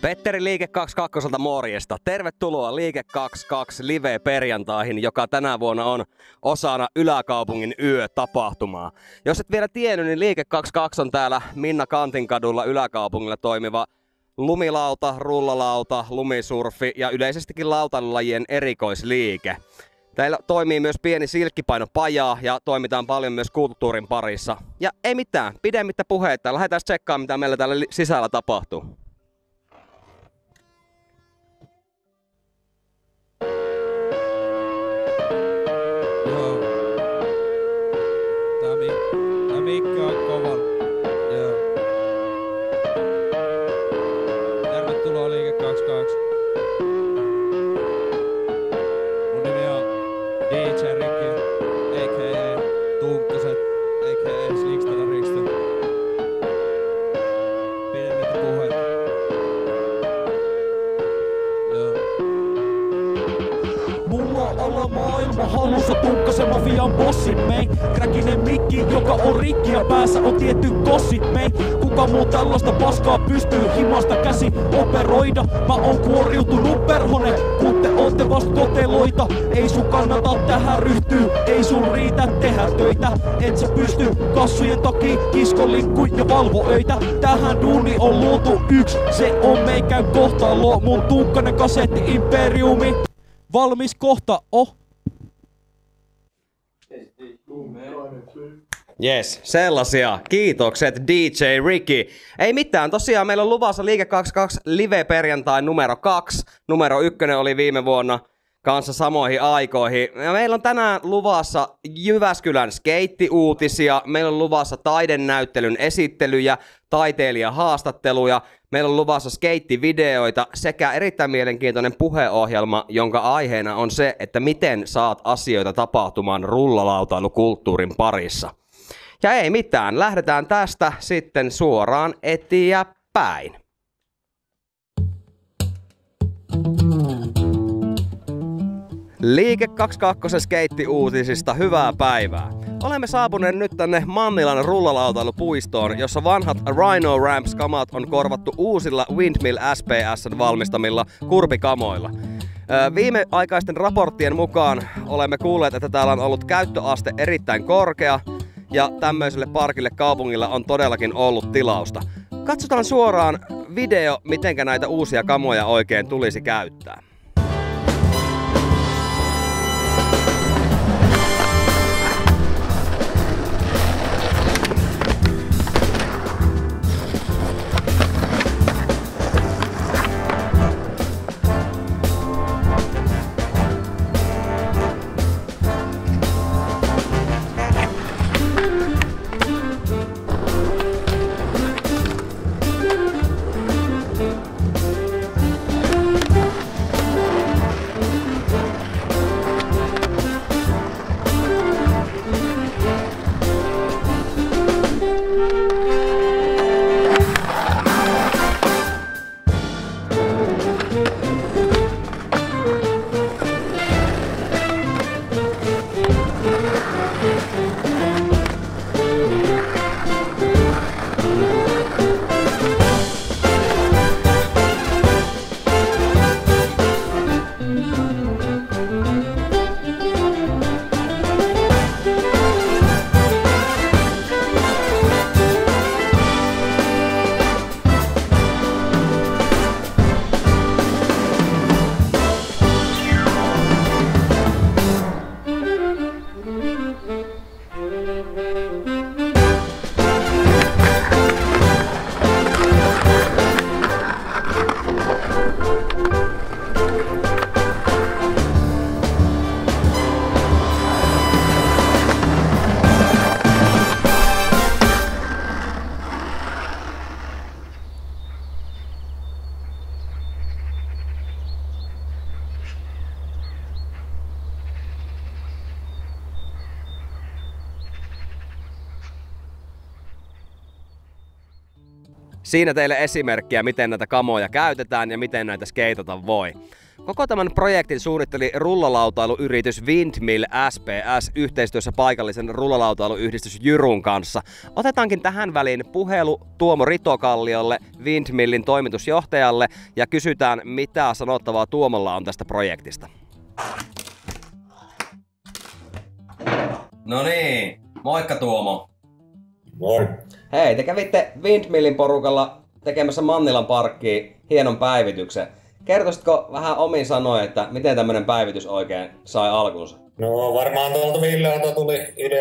Petteri Liike 22 morjesta. Tervetuloa Liike 22 live-perjantaihin, joka tänä vuonna on osana Yläkaupungin yötapahtumaa. Jos et vielä tiennyt, niin Liike 22 on täällä Minna Kantinkadulla Yläkaupungilla toimiva lumilauta, rullalauta, lumisurfi ja yleisestikin lautailulajien erikoisliike. Täällä toimii myös pieni silkkipainopaja ja toimitaan paljon myös kulttuurin parissa. Ja ei mitään, pidemmittä puheita. Lähdetään tsekkaamaan, mitä meillä täällä sisällä tapahtuu. Joo. Tää mikki on kova. Joo. Tervetuloa Liike 22. Mun nimi on DJ Ricky, a.k.a. Tunkkaset, a.k.a. Slinkstera Rikstön. Pidemmittä puheita. Joo. Mulla olla maailma halussa Tunkkasen mafian bossin mei. Kräkinen mikki, joka on rikki ja päässä on tietty kossit mei. Kuka muu tällaista paskaa pystyy himasta käsi operoida? Mä oon kuoriutunut perhonen, kun te ootte vast koteloita. Ei sun kannata tähän ryhtyy, ei sun riitä tehdä töitä. Et sä pysty kassujen takia kiskolinkku ja valvoöitä. Tähän duuni on luotu yks, se on meikän kohtalo. Mun Tunkkanen kasetti imperiumi. Valmis kohta, Jes, sellaisia. Kiitokset DJ Ricky. Ei mitään, tosiaan meillä on luvassa Liike 22 live-perjantai numero 2. Numero 1 oli viime vuonna kanssa samoihin aikoihin. Ja meillä on tänään luvassa Jyväskylän skeittiuutisia, meillä on luvassa taidenäyttelyn esittelyjä, taiteilijahaastatteluja, meillä on luvassa skeittivideoita sekä erittäin mielenkiintoinen puheohjelma, jonka aiheena on se, että miten saat asioita tapahtumaan rullalautailukulttuurin parissa. Ja ei mitään, lähdetään tästä sitten suoraan eteenpäin. Liike 22 skeittiuutisista hyvää päivää. Olemme saapuneet nyt tänne Mannilan rullalautailupuistoon, jossa vanhat Rhino Ramps kamat on korvattu uusilla Windmill SPS:n valmistamilla kurpikamoilla. Viimeaikaisten raporttien mukaan olemme kuulleet, että täällä on ollut käyttöaste erittäin korkea ja tämmöiselle parkille kaupungilla on todellakin ollut tilausta. Katsotaan suoraan video, mitenkä näitä uusia kamoja oikein tulisi käyttää. Siinä teille esimerkkiä, miten näitä kamoja käytetään ja miten näitä skeitata voi. Koko tämän projektin suunnitteli rullalautailuyritys Windmill SPS yhteistyössä paikallisen rullalautailuyhdistys Jyrun kanssa. Otetaankin tähän väliin puhelu Tuomo Ritokalliolle, Windmillin toimitusjohtajalle, ja kysytään, mitä sanottavaa Tuomolla on tästä projektista. No niin, moikka Tuomo. Moi. Hei, te kävitte Windmillin porukalla tekemässä Mannilan parkkiin hienon päivityksen. Kertoisitko vähän omin sanoin, että miten tämmöinen päivitys oikein sai alkunsa? No varmaan tuolta Villealta tuli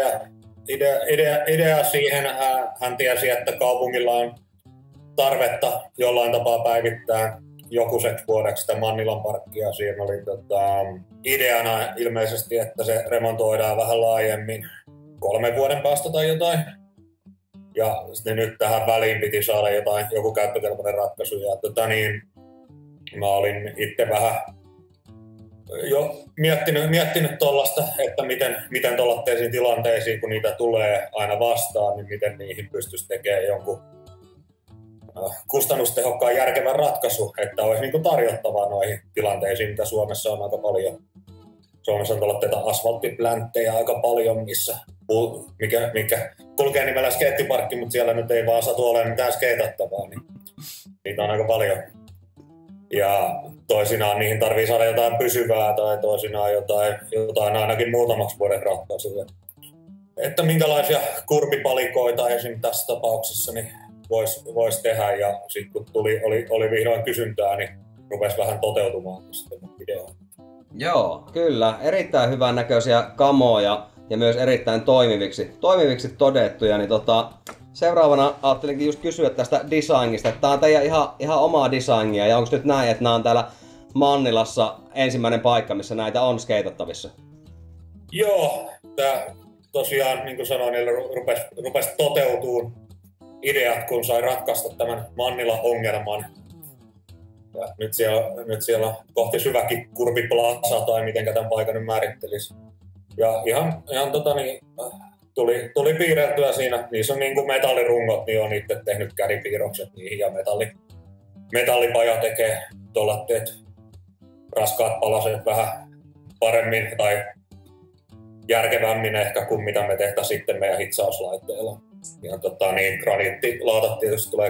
idea siihen. Hän tiesi, että kaupungilla on tarvetta jollain tapaa päivittää jokuiseksi vuodeksi sitä Mannilan parkkia. Siinä oli ideana ilmeisesti, että se remontoidaan vähän laajemmin 3 vuoden päästä tai jotain. Ja nyt tähän väliin piti saada joku käyttökelpoinen ratkaisu. Ja mä olin itse vähän jo miettinyt tollasta, että miten tollaisiin tilanteisiin, kun niitä tulee aina vastaan, niin miten niihin pystyisi tekemään jonkun kustannustehokkaan järkevän ratkaisu, että olisi niin tarjottavaa noihin tilanteisiin, mitä Suomessa on aika paljon. Suomessa on tuolla asfalttiplänttejä aika paljon, mikä kulkee nimellä skeittiparkki, mutta siellä nyt ei vaan satu olemaan mitään skeitattavaa, niin niitä on aika paljon. Ja toisinaan niihin tarvii saada jotain pysyvää tai toisinaan jotain ainakin muutamaksi vuoden ratkaisuja. Että minkälaisia kurpipalikoita esim. Tässä tapauksessa niin vois tehdä, ja sitten kun oli vihdoin kysyntää, niin rupesi vähän toteutumaan sitten video. Joo, kyllä. Erittäin hyvän näköisiä kamoja ja myös erittäin toimiviksi todettuja. Niin seuraavana ajattelinkin just kysyä tästä designista, että tää on teidän ihan omaa designia, ja onko nyt näin, että nämä on täällä Mannilassa ensimmäinen paikka, missä näitä on skeitattavissa? Joo, tää tosiaan, niin kuin sanoin, niillä rupesi toteutumaan ideat, kun sai ratkaista tämän Mannila-ongelman. Ja nyt siellä on kohti syväkin kurviplaza, tai mitenkä tämän paikan nyt määrittelisi. Ja ihan tuli piirrettyä siinä. Niissä on niin kuin metallirungot, niin on itse tehnyt käripiirrokset niihin, ja metallipaja tekee tollatteet, raskaat palaset vähän paremmin tai järkevämmin ehkä kuin mitä me tehtäisiin sitten meidän hitsauslaitteella. Ja graniittilaatat tietysti tulee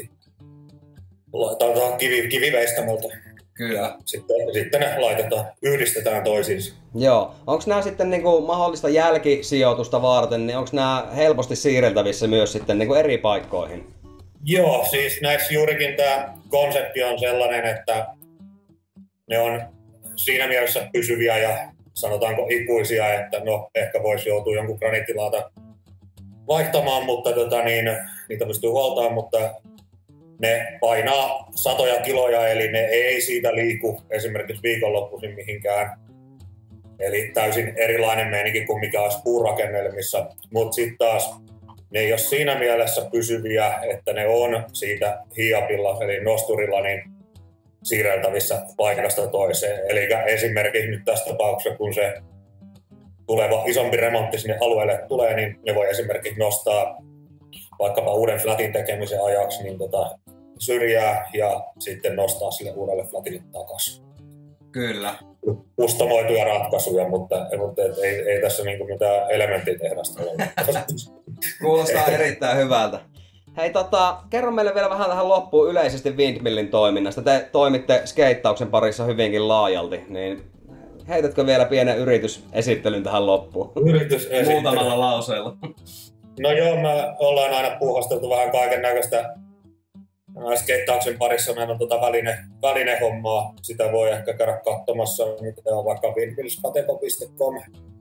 kiviveistämöltä. Kyllä. Sitten ne yhdistetään toisiinsa. Joo. Onko nämä sitten niinku mahdollista jälkisijoitusta varten, niin onko nämä helposti siirreltävissä myös sitten niinku eri paikkoihin? Joo, siis näissä juurikin tämä konsepti on sellainen, että ne on siinä mielessä pysyviä ja sanotaanko ikuisia, että no ehkä voisi joutua jonkun graniittilaatan vaihtamaan, mutta niitä pystyy huoltamaan, mutta ne painaa satoja kiloja, eli ne ei siitä liiku esimerkiksi viikonloppuisin mihinkään. Eli täysin erilainen meininki kuin mikä olisi puurakennelmissa. Mutta sitten taas ne ei ole siinä mielessä pysyviä, että ne on siitä hiapilla, eli nosturilla, niin siirreltävissä paikasta toiseen. Eli esimerkiksi nyt tässä tapauksessa, kun se tuleva isompi remontti sinne alueelle tulee, niin ne voi esimerkiksi nostaa vaikkapa uuden flatin tekemisen ajaksi niin syrjää ja sitten nostaa sille uudelle flatille takaisin. Kyllä. Kustomoituja ratkaisuja, mutta ei tässä niinku mitään elementtitehdasta ole. Kuulostaa erittäin hyvältä. Hei, kerro meille vielä vähän tähän loppuun yleisesti Windmillin toiminnasta. Te toimitte skeittauksen parissa hyvinkin laajalti, niin heitätkö vielä pienen yritysesittelyn tähän loppuun? Yritysesittely. Muutamalla lauseella. No joo, me ollaan aina puuhasteltu vähän kaiken näköistä skeittauksen parissa. Meillä on välinehommaa. Sitä voi ehkä käydä katsomassa, mitä on vaikka windmillskateko.com.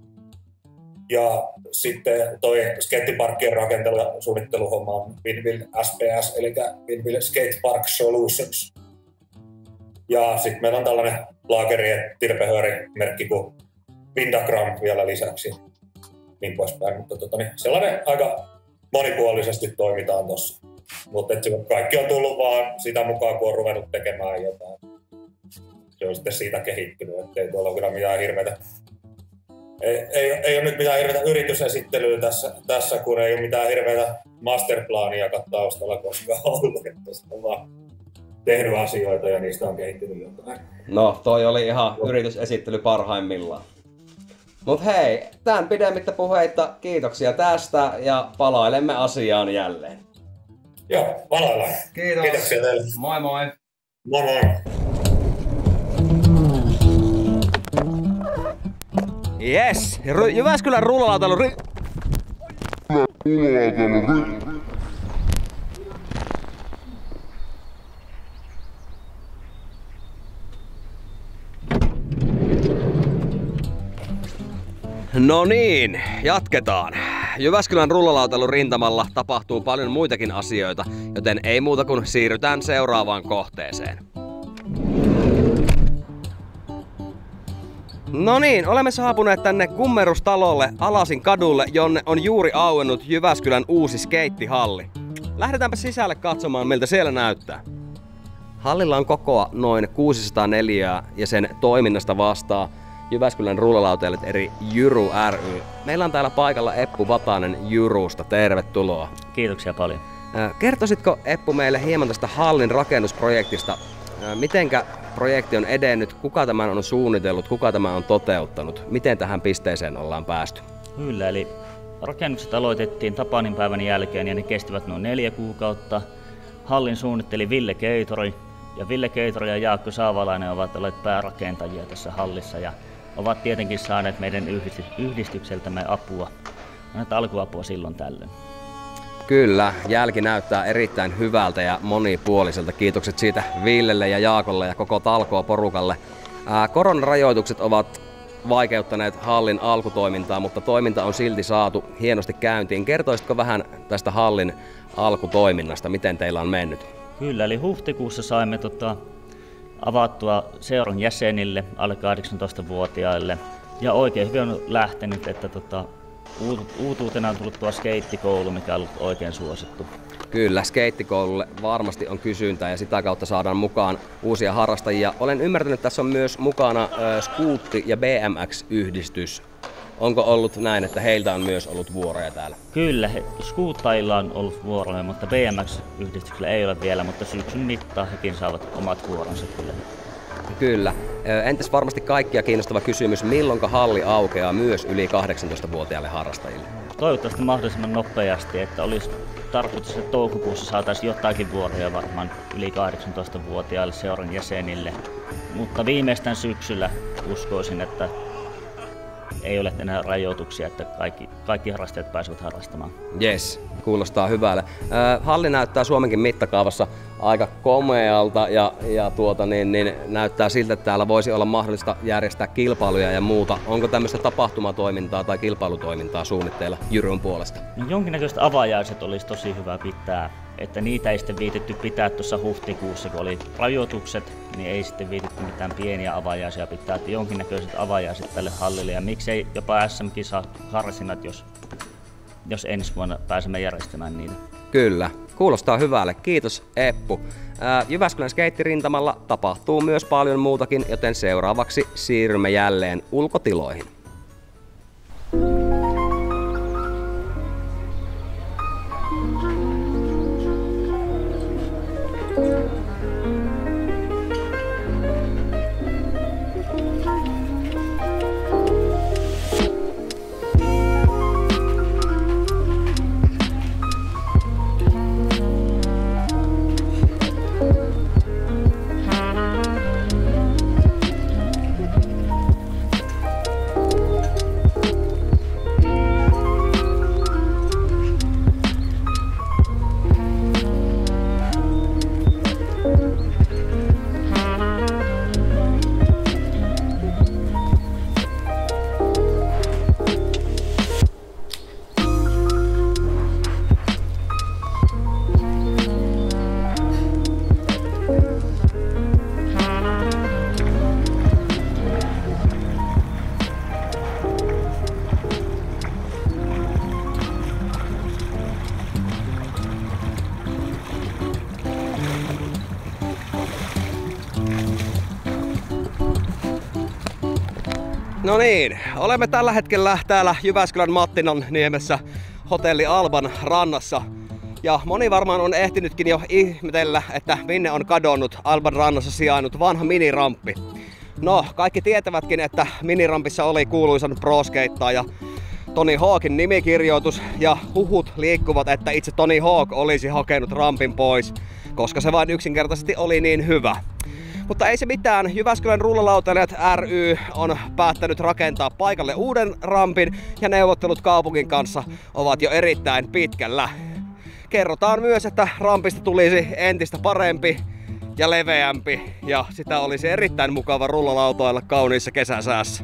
Ja sitten toi skeittiparkkien rakentelu- ja suunnitteluhomma on Windmill SPS, eli Windmill Skate Park Solutions. Ja sitten meillä on tällainen laakeri- ja tirpehöörimerkki kuin Windagram vielä lisäksi. Niin poispäin. Mutta sellainen aika monipuolisesti toimitaan tossa. Mutta kaikki on tullut vaan sitä mukaan, kun on ruvennut tekemään jotain. Se on sitten siitä kehittynyt, ettei tuolla ole kyllä mitään hirveätä. Ei ole nyt mitään hirveätä yritysesittelyä tässä, kun ei ole mitään hirveätä masterplania taustalla koskaan ollut, että se on vaan tehnyt asioita ja niistä on kehittynyt jotain. No, toi oli ihan yritysesittely parhaimmillaan. Mut hei, tämän pidemmittä puheitta kiitoksia tästä ja palailemme asiaan jälleen. Joo, palaillaan. Kiitos. Kiitoksia teille. Moi moi. Moi moi. Yes, Jyväskylän rullalautailu No niin, jatketaan. Jyväskylän rullalautailun rintamalla tapahtuu paljon muitakin asioita, joten ei muuta kuin siirrytään seuraavaan kohteeseen. No niin, olemme saapuneet tänne Kummerustalolle Alasin kadulle, jonne on juuri auennut Jyväskylän uusi skeittihalli. Lähdetäänpä sisälle katsomaan, miltä siellä näyttää. Hallilla on kokoa noin 604 ja sen toiminnasta vastaa Jyväskylän rullalautailijat eri Jyru ry. Meillä on täällä paikalla Eppu Vatanen Jyrusta. Tervetuloa. Kiitoksia paljon. Kertoisitko Eppu meille hieman tästä hallin rakennusprojektista? Mitenkä projekti on edennyt? Kuka tämän on suunnitellut? Kuka tämä on toteuttanut? Miten tähän pisteeseen ollaan päästy? Kyllä, eli rakennukset aloitettiin Tapanin päivän jälkeen ja ne kestivät noin 4 kuukautta. Hallin suunnitteli Ville Keitori ja Ville Keitori ja Jaakko Saavalainen ovat olleet päärakentajia tässä hallissa ja ovat tietenkin saaneet meidän yhdistykseltämme apua, alkuapua silloin tällöin. Kyllä, jälki näyttää erittäin hyvältä ja monipuoliselta. Kiitokset siitä Villelle ja Jaakolle ja koko talkooporukalle. Koronarajoitukset ovat vaikeuttaneet hallin alkutoimintaa, mutta toiminta on silti saatu hienosti käyntiin. Kertoisitko vähän tästä hallin alkutoiminnasta, miten teillä on mennyt? Kyllä, eli huhtikuussa saimme avattua seuran jäsenille, alle 18-vuotiaille. Ja oikein hyvin on lähtenyt, että uutuutena on tullut tuo skeittikoulu, mikä on ollut oikein suosittu. Kyllä, skeittikoululle varmasti on kysyntää ja sitä kautta saadaan mukaan uusia harrastajia. Olen ymmärtänyt, että tässä on myös mukana Skuutti- ja BMX-yhdistys. Onko ollut näin, että heiltä on myös ollut vuoroja täällä? Kyllä, skuuttajilla on ollut vuoroja, mutta BMX-yhdistyksellä ei ole vielä, mutta syksyn mittaan hekin saavat omat vuoronsa kyllä. Kyllä. Entäs varmasti kaikkia kiinnostava kysymys, milloinka halli aukeaa myös yli 18-vuotiaille harrastajille? Toivottavasti mahdollisimman nopeasti, että olisi tarkoitus, että toukokuussa saataisiin jotakin vuoroja varmaan yli 18-vuotiaille seuran jäsenille. Mutta viimeistään syksyllä uskoisin, että ei ole enää rajoituksia, että kaikki harrastajat pääsevät harrastamaan. Yes, kuulostaa hyvälle. Halli näyttää Suomenkin mittakaavassa aika komealta ja näyttää siltä, että täällä voisi olla mahdollista järjestää kilpailuja ja muuta. Onko tämmöistä tapahtumatoimintaa tai kilpailutoimintaa suunnitteilla Jyryn puolesta? No, jonkinnäköiset avajaiset olisi tosi hyvä pitää, että niitä ei sitten viitetty pitää tuossa huhtikuussa, kun oli rajoitukset, niin ei sitten viitetty mitään pieniä avajaisia pitää, että jonkinnäköiset avajaiset tälle hallille ja miksei jopa SM-kisa karsinat, jos ensi vuonna pääsemme järjestämään niitä. Kyllä, kuulostaa hyvälle. Kiitos Eppu. Jyväskylän skeittirintamalla tapahtuu myös paljon muutakin, joten seuraavaksi siirrymme jälleen ulkotiloihin. No niin, olemme tällä hetkellä täällä Jyväskylän Mattinon niemessä Hotelli Alban rannassa. Ja moni varmaan on ehtinytkin jo ihmetellä, että minne on kadonnut Alban rannassa sijainnut vanha miniramppi. No, kaikki tietävätkin, että minirampissa oli kuuluisan pro-skeittaaja Tony Hawkin nimikirjoitus ja huhut liikkuvat, että itse Tony Hawk olisi hakenut rampin pois, koska se vain yksinkertaisesti oli niin hyvä. Mutta ei se mitään, Jyväskylän rullalautailijat ry on päättänyt rakentaa paikalle uuden rampin ja neuvottelut kaupungin kanssa ovat jo erittäin pitkällä. Kerrotaan myös, että rampista tulisi entistä parempi ja leveämpi ja sitä olisi erittäin mukava rullalautoilla kauniissa kesäsäässä.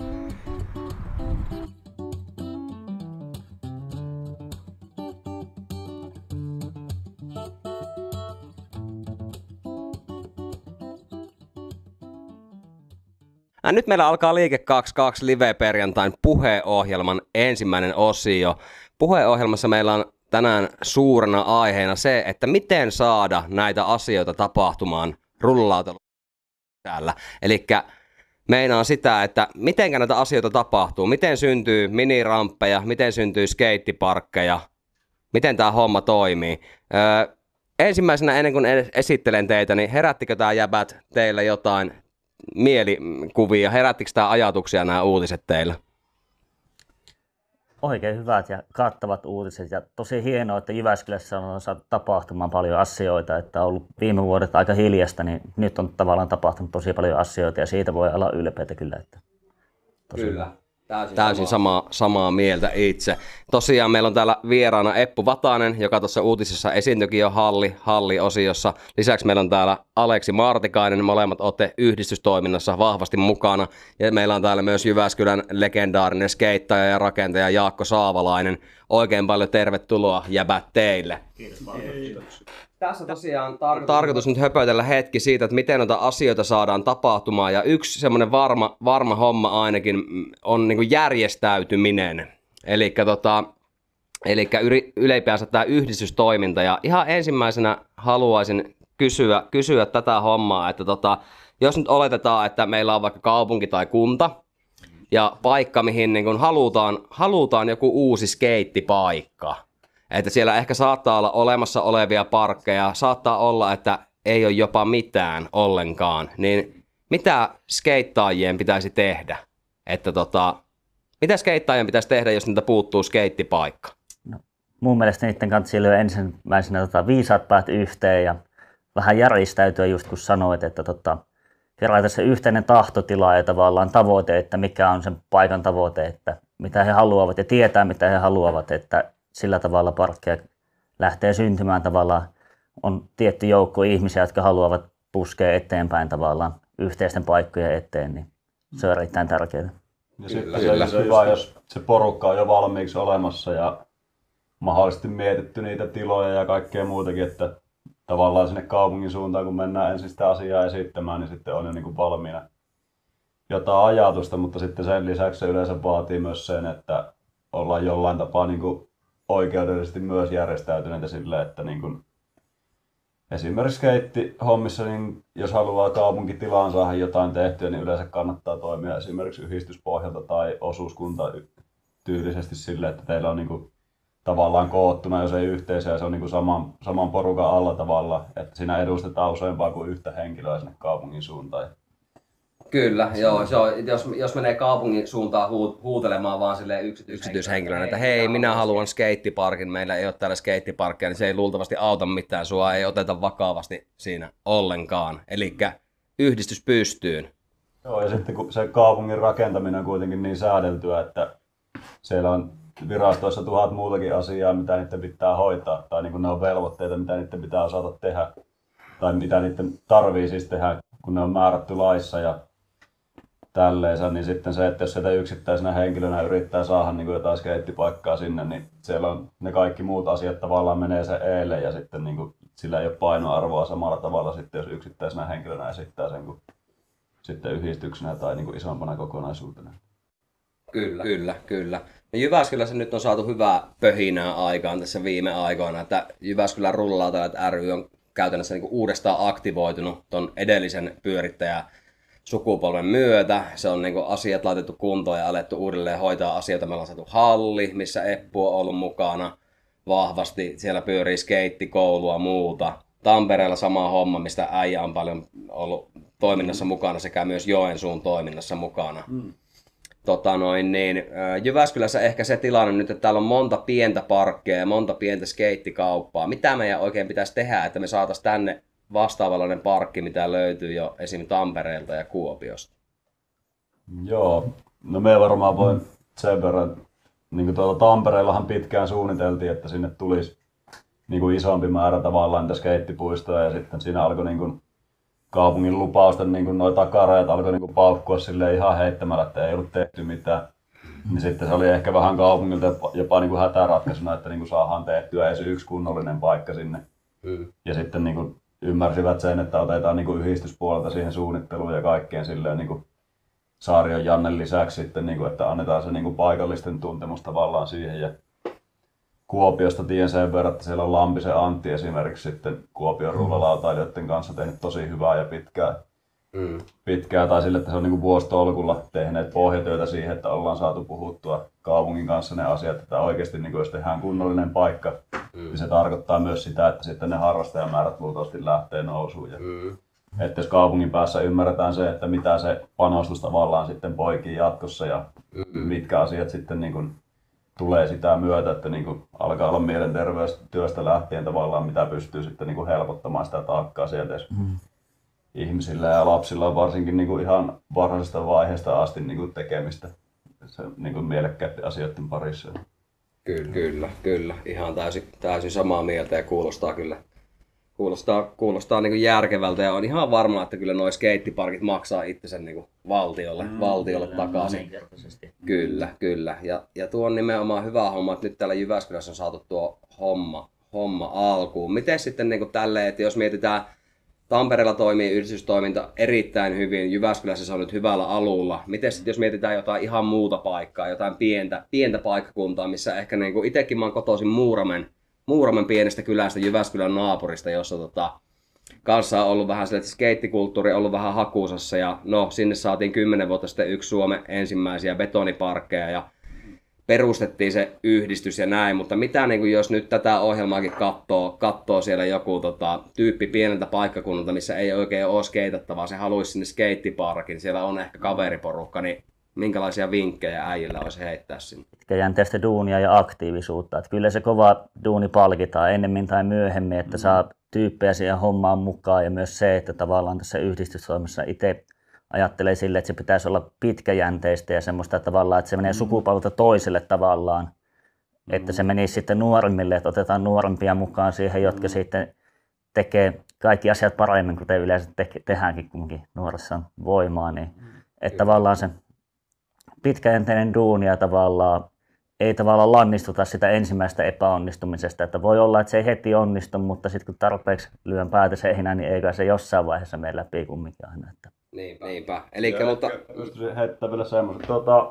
Nyt meillä alkaa Liike 22 live-perjantain puheohjelman ensimmäinen osio. Puheohjelmassa meillä on tänään suurena aiheena se, että miten saada näitä asioita tapahtumaan rullalautailu täällä. Elikkä meinaa sitä, että miten näitä asioita tapahtuu, miten syntyy miniramppeja, miten syntyy skeittiparkkeja, miten tämä homma toimii. Ensimmäisenä ennen kuin esittelen teitä, niin herättikö tämä jäbät teillä jotain mielikuvia? Herättikö tämä ajatuksia nämä uutiset teillä? Oikein hyvät ja kattavat uutiset ja tosi hienoa, että Jyväskylässä on saatu tapahtumaan paljon asioita, että on ollut viime vuodet aika hiljasta, niin nyt on tavallaan tapahtunut tosi paljon asioita ja siitä voi olla ylpeitä kyllä. Että kyllä. Täysin samaa mieltä itse. Tosiaan meillä on täällä vieraana Eppu Vatanen, joka tuossa uutisessa esiintyikin jo Halli-osiossa. Lisäksi meillä on täällä Aleksi Martikainen, molemmat olette yhdistystoiminnassa vahvasti mukana. Ja meillä on täällä myös Jyväskylän legendaarinen skeittaja ja rakentaja Jaakko Saavalainen. Oikein paljon tervetuloa jäbät teille. Kiitos paljon. Tässä tosiaan tarkoitus nyt höpötellä hetki siitä, että miten noita asioita saadaan tapahtumaan. Ja yksi semmoinen varma homma ainakin on niin kuin järjestäytyminen. Elikkä ylipäänsä tämä yhdistystoiminta. Ja ihan ensimmäisenä haluaisin kysyä tätä hommaa, että jos nyt oletetaan, että meillä on vaikka kaupunki tai kunta ja paikka, mihin niin kuin halutaan joku uusi skeittipaikka. Että siellä ehkä saattaa olla olemassa olevia parkkeja, saattaa olla, että ei ole jopa mitään ollenkaan. Niin mitä skeittaajien pitäisi tehdä? Että mitä skeittaajien pitäisi tehdä, jos niitä puuttuu skeittipaikka? No, mun mielestä niiden kanssa lyö ensimmäisenä viisaat päät yhteen ja vähän järjestäytyä just kun sanoit, että kerätä se yhteinen tahtotila ja tavallaan tavoite, että mikä on sen paikan tavoite, että mitä he haluavat ja tietää mitä he haluavat, että sillä tavalla parkkeja lähtee syntymään tavallaan. On tietty joukko ihmisiä, jotka haluavat puskea eteenpäin tavallaan yhteisten paikkojen eteen, niin se on erittäin tärkeää. Ja sitten se olisi hyvä, jos se porukka on jo valmiiksi olemassa ja mahdollisesti mietitty niitä tiloja ja kaikkea muutakin, että tavallaan sinne kaupungin suuntaan, kun mennään ensin sitä asiaa esittämään, niin sitten on jo niin kuin valmiina jotain ajatusta, mutta sitten sen lisäksi se yleensä vaatii myös sen, että ollaan jollain tapaa niin kuin oikeudellisesti myös järjestäytyneitä sille, että niin kuin esimerkiksi skeittihommissa, niin jos haluaa kaupunkitilaan saada jotain tehtyä, niin yleensä kannattaa toimia esimerkiksi yhdistyspohjalta tai osuuskunta tyylisesti sille, että teillä on niin kuin tavallaan koottuna, jos ei yhteisö, ja se on niin kuin saman porukan alla tavalla, että siinä edustetaan useampaa kuin yhtä henkilöä sinne kaupungin suuntaan. Kyllä, joo. Se on, jos menee kaupungin suuntaan huutelemaan vaan silleen yksityishenkilönä, että hei, minä haluan skeittiparkin, meillä ei ole täällä skeittiparkkia, niin se ei luultavasti auta mitään, sua ei oteta vakavasti siinä ollenkaan. Elikkä yhdistys pystyyn. Joo, ja sitten kun se kaupungin rakentaminen on kuitenkin niin säädeltyä, että siellä on virastoissa 1000 muutakin asiaa, mitä niiden pitää hoitaa, tai niin kuin ne on velvoitteita, mitä niiden pitää osata tehdä, tai mitä niiden tarvii siis tehdä, kun ne on määrätty laissa ja tälleensä, niin sitten se, että jos sieltä yksittäisenä henkilönä yrittää saada niin kuin jotain skeittipaikkaa sinne, niin siellä on ne kaikki muut asiat tavallaan menee se eelle ja sitten niin kuin, sillä ei ole painoarvoa samalla tavalla sitten, jos yksittäisenä henkilönä esittää sen kuin sitten yhdistyksenä tai niin kuin isompana kokonaisuutena. Kyllä. Ja Jyväskylässä nyt on saatu hyvää pöhinää aikaan tässä viime aikoina, että Jyväskylän rullalautailijat ry on käytännössä niin kuin uudestaan aktivoitunut ton edellisen pyörittäjä-sukupolven myötä. Se on niin kuin asiat laitettu kuntoon ja alettu uudelleen hoitaa asioita. Meillä on saatu halli, missä Eppu on ollut mukana. vahvasti. Siellä pyörii skeittikoulua muuta. Tampereella sama homma, mistä äijä on paljon ollut toiminnassa mukana sekä myös Joensuun toiminnassa mukana. Jyväskylässä ehkä se tilanne nyt, että täällä on monta pientä parkkia ja monta pientä skeittikauppaa. Mitä meidän oikein pitäisi tehdä, että me saataisiin tänne vastaavallainen parkki, mitä löytyy jo esim. Tampereelta ja Kuopiosta? Joo, no me varmaan voin sen verran, niin kuin tuolla Tampereellahan pitkään suunniteltiin, että sinne tulisi niin kuin isompi määrä tavallaan niitä skeittipuistoja ja sitten siinä alkoi niin kuin kaupungin lupausten niin nuo takarajat alkoi niin paukkua silleen ihan heittämällä, että ei ollut tehty mitään. Niin sitten se oli ehkä vähän kaupungilta jopa niin kuin hätäratkaisuna, että niin kuin saadaan tehtyä edes yksi kunnollinen paikka sinne. Ja sitten niin kuin ymmärsivät sen, että otetaan niin kuin yhdistyspuolelta siihen suunnitteluun ja kaikkeen silleen niin kuin Saarion Jannen lisäksi sitten, niin kuin, että annetaan se niin kuin paikallisten tuntemus tavallaan siihen. Ja Kuopiosta tiedän sen verran, että siellä on Lampisen Antti esimerkiksi sitten Kuopion rullalautailijoiden kanssa tehnyt tosi hyvää ja pitkää tai sille, että se on niin vuositolkulla tehneet pohjatyötä siihen, että ollaan saatu puhuttua kaupungin kanssa ne asiat, että oikeasti niin jos tehdään kunnollinen paikka, niin se tarkoittaa myös sitä, että sitten ne harrastajamäärät luultavasti lähtee nousuun. Ja että jos kaupungin päässä ymmärretään se, että mitä se panostus tavallaan sitten poikii jatkossa ja mitkä asiat sitten niin kuin tulee sitä myötä, että niin kuin alkaa olla mielenterveystyöstä lähtien tavallaan, mitä pystyy sitten niin kuin helpottamaan sitä taakkaa sieltä ihmisillä ja lapsilla on varsinkin niin kuin ihan varhaisesta vaiheesta asti niin kuin tekemistä se, niin kuin mielekkäiden asioiden parissa. Kyllä. Ihan täysin samaa mieltä ja kuulostaa niin kuin järkevältä ja on ihan varma, että kyllä nuo skeittiparkit maksaa itsensä niin kuin valtiolle takaisin. Kyllä. Ja tuo on nimenomaan hyvä homma, että nyt täällä Jyväskylässä on saatu tuo homma alkuun. Miten sitten niin kuin tälleen, että jos mietitään, Tampereella toimii yhdistystoiminta erittäin hyvin, Jyväskylässä se on nyt hyvällä alulla. Miten sitten jos mietitään jotain ihan muuta paikkaa, jotain pientä paikkakuntaa, missä ehkä niin kuin itsekin mä oon kotoisin Muuramen pienestä kylästä Jyväskylän naapurista, jossa kanssa on ollut vähän sille, että skeittikulttuuri on ollut vähän hakusassa ja no sinne saatiin 10 vuotta sitten yksi Suomen ensimmäisiä betoniparkkeja ja perustettiin se yhdistys ja näin, mutta mitä niin kuin jos nyt tätä ohjelmaakin katsoo siellä joku tyyppi pieneltä paikkakunnalta, missä ei oikein ole skeitattavaa, se haluaisi sinne skeittiparkin, siellä on ehkä kaveriporukka, niin minkälaisia vinkkejä äijillä olisi heittää sinne? Pitkäjänteistä duunia ja aktiivisuutta. Että kyllä se kova duuni palkitaan ennemmin tai myöhemmin, että saa tyyppejä siihen hommaan mukaan ja myös se, että tavallaan tässä yhdistystoimissa itse ajattelee sille, että se pitäisi olla pitkäjänteistä ja semmoista tavallaan, että se menee sukupolvelta toiselle tavallaan, että se menisi sitten nuoremmille, että otetaan nuorempia mukaan siihen, jotka sitten tekee kaikki asiat paremmin, kuten yleensä tehdäänkin, kumminkin nuoressa on voimaa, niin että tavallaan se pitkäjänteinen duuni ja tavallaan ei tavallaan lannistuta sitä ensimmäistä epäonnistumisesta, että voi olla, että se ei heti onnistu, mutta sitten kun tarpeeksi lyön päätä seinään, niin eikä se jossain vaiheessa mene läpi kumminkin aina. Että. Niinpä. Elikkä, mutta Pystyisin heittämään vielä semmoista.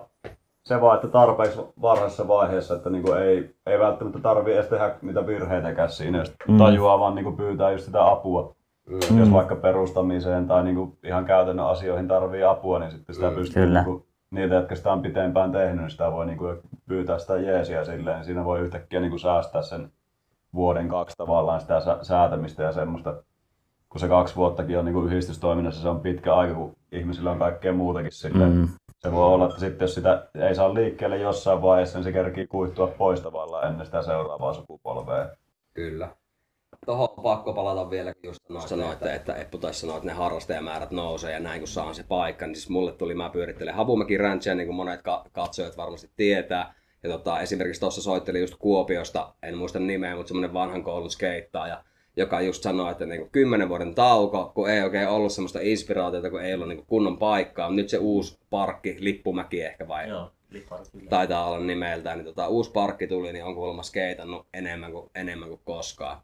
Se vaan, että tarpeeksi varhaisessa vaiheessa, että niinku ei välttämättä tarvitse edes tehdä niitä virheitäkään siinä, jos tajuaa vaan niinku pyytää just sitä apua. Jos vaikka perustamiseen tai niinku ihan käytännön asioihin tarvii apua, niin sitten sitä pystyy niinku, niitä, jotka sitä on pitempään tehnyt, niin sitä voi niinku pyytää sitä jeesiä silleen, niin siinä voi yhtäkkiä niinku säästää sen vuoden 2 tavallaan sitä säätämistä ja semmoista. Kun se 2 vuottakin on niinku yhdistystoiminnassa, se on pitkä aika, kun ihmisillä on kaikkea muutakin silleen. Se voi olla, että sitten jos sitä ei saa liikkeelle jossain vaiheessa, niin se kerkii kuihtua pois tavallaan ennen sitä seuraavaa sukupolvea. Kyllä. Tuohon on pakko palata vielä, kun just sanoit, että Eppu taisi sanoa, että ne harrastajamäärät nousee ja näin kun saan se paikka, niin siis mulle tuli, mä pyörittelen Havumäki Ranchia, niin kuin monet katsojat varmasti tietää. Ja esimerkiksi tuossa soitteli just Kuopiosta, en muista nimeä, mutta semmoinen vanhan koulun skeittaaja, joka just sanoi, että niinku 10 vuoden tauko, kun ei oikein ollut semmoista inspiraatiota, kun ei ollut niinku kunnon paikkaa. Nyt se uusi parkki, Lippumäki ehkä vai? Joo, taitaa olla nimeltään. Niin uusi parkki tuli, niin on kuulemma skeitannut enemmän kuin koskaan.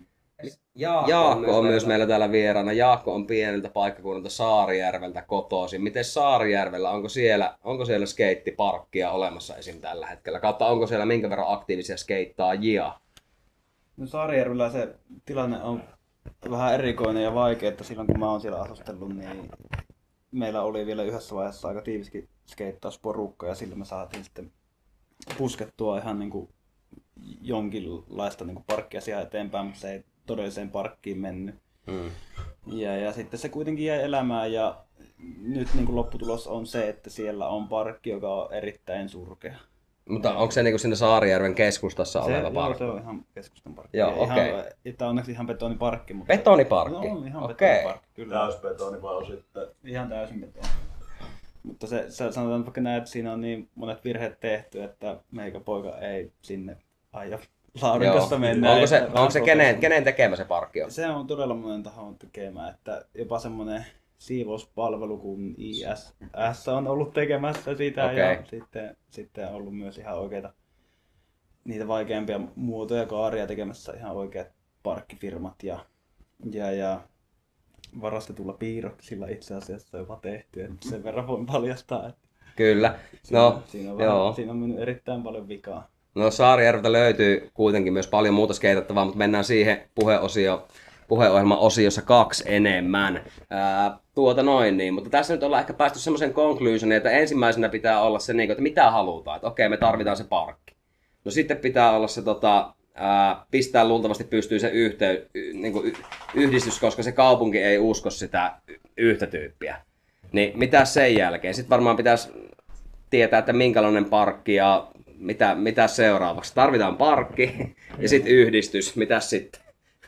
Jaakko on myös meillä täällä vieraana. Jaakko on pieneltä paikkakunnalta Saarijärveltä kotoisin. Miten Saarijärvellä, onko siellä skeittiparkkia olemassa esim. Tällä hetkellä? Kautta onko siellä minkä verran aktiivisia skeittaajia? No Saarijärvellä se tilanne on vähän erikoinen ja vaikea, että silloin kun mä oon siellä asustellut, niin meillä oli vielä yhdessä vaiheessa aika tiiviskin skeittausporukka ja sillä me saatiin sitten puskettua ihan niin kuin jonkinlaista niin kuin parkkiasiaa eteenpäin, mutta se ei todelliseen parkkiin mennyt. Ja sitten se kuitenkin jäi elämään ja nyt niin kuin lopputulos on se, että siellä on parkki, joka on erittäin surkea. Mutta onko se niinku siinä Saarijärven keskustassa oleva parkki? Se on ihan keskustan parkki. Joo, okei. Tämä on onneksi ihan betoniparkki. Mutta Betoniparkki? No, on ihan Okei. betoniparkki, kyllä. Täysbetoni vai sitten? Ihan täysin betoni. Mutta se sanotaan vaikka näin, että siinä on niin monet virheet tehty, että meikä poika ei sinne aio laadukasta mennä. Onko se kenen tekemä se parkki on? Se on todella monen tahon tekemä, että jopa semmoinen siivouspalvelu kuin ISS on ollut tekemässä sitä ja sitten on ollut myös ihan oikeita niitä vaikeampia muotoja kaaria tekemässä ihan oikeat parkkifirmat ja varastetulla piirroksilla itse asiassa jopa tehty, että sen verran voin paljastaa, että Kyllä. siinä on mennyt erittäin paljon vikaa. No Saarijärveltä löytyy kuitenkin myös paljon muuta skeitattavaa, mutta mennään siihen puheenohjelman osiossa 2 enemmän. Mutta tässä nyt ollaan ehkä päästy semmoisen conclusioniin, että ensimmäisenä pitää olla se, että mitä halutaan. Että okei, me tarvitaan se parkki. No sitten pitää olla se pistää luultavasti pystyy se yhdistys, koska se kaupunki ei usko sitä yhtä tyyppiä. Niin mitä sen jälkeen? Sitten varmaan pitäisi tietää, että minkälainen parkki ja mitä seuraavaksi. Tarvitaan parkki ja sitten yhdistys. Mitäs sitten?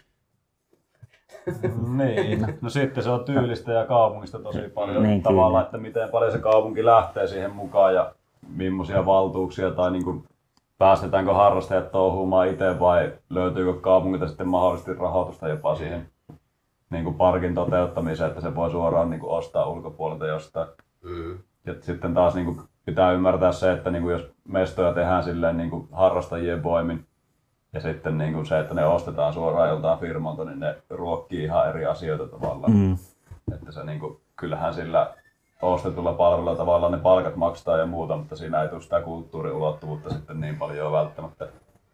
Niin, no sitten se on tyylistä ja kaupungista tosi paljon Niin, tavallaan, että miten paljon se kaupunki lähtee siihen mukaan ja millaisia valtuuksia tai niin kuin päästetäänkö harrastajat touhumaan itse vai löytyykö kaupungilta sitten mahdollisesti rahoitusta jopa siihen niin kuin parkin toteuttamiseen, että se voi suoraan niin kuin ostaa ulkopuolelta jostain. Ja sitten taas niin kuin pitää ymmärtää se, että niin kuin jos mestoja tehdään silleen niin kuin harrastajien voimin ja sitten niin kuin se, että ne ostetaan suoraan joltain firmalta, niin ne ruokkii ihan eri asioita tavallaan. Että se niin kuin, kyllähän sillä ostetulla palvelulla tavallaan ne palkat maksaa ja muuta, mutta siinä ei tule sitä kulttuuriulottuvuutta sitten niin paljon välttämättä.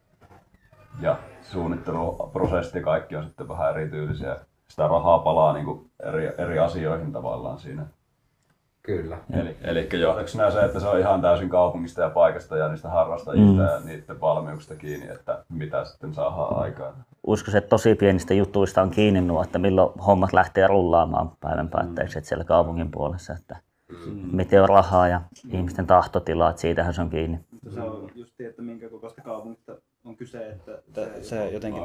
Ja suunnitteluprosessi kaikki on sitten vähän erityylisiä. Sitä rahaa palaa niin kuin eri asioihin tavallaan siinä. Kyllä. Eli johdaksena se, että se on ihan täysin kaupungista ja paikasta ja niistä harrastajista ja niiden valmiuksista kiinni, että mitä sitten saadaan aikaan. Uskoisin, että tosi pienistä jutuista on kiinni nuo, että milloin hommat lähtee rullaamaan päivän päätteeksi siellä kaupungin puolessa. Että miten on rahaa ja ihmisten tahtotila, että siitähän se on kiinni. Se on just että minkä kokoista kaupungista on kyse, että se jotenkin...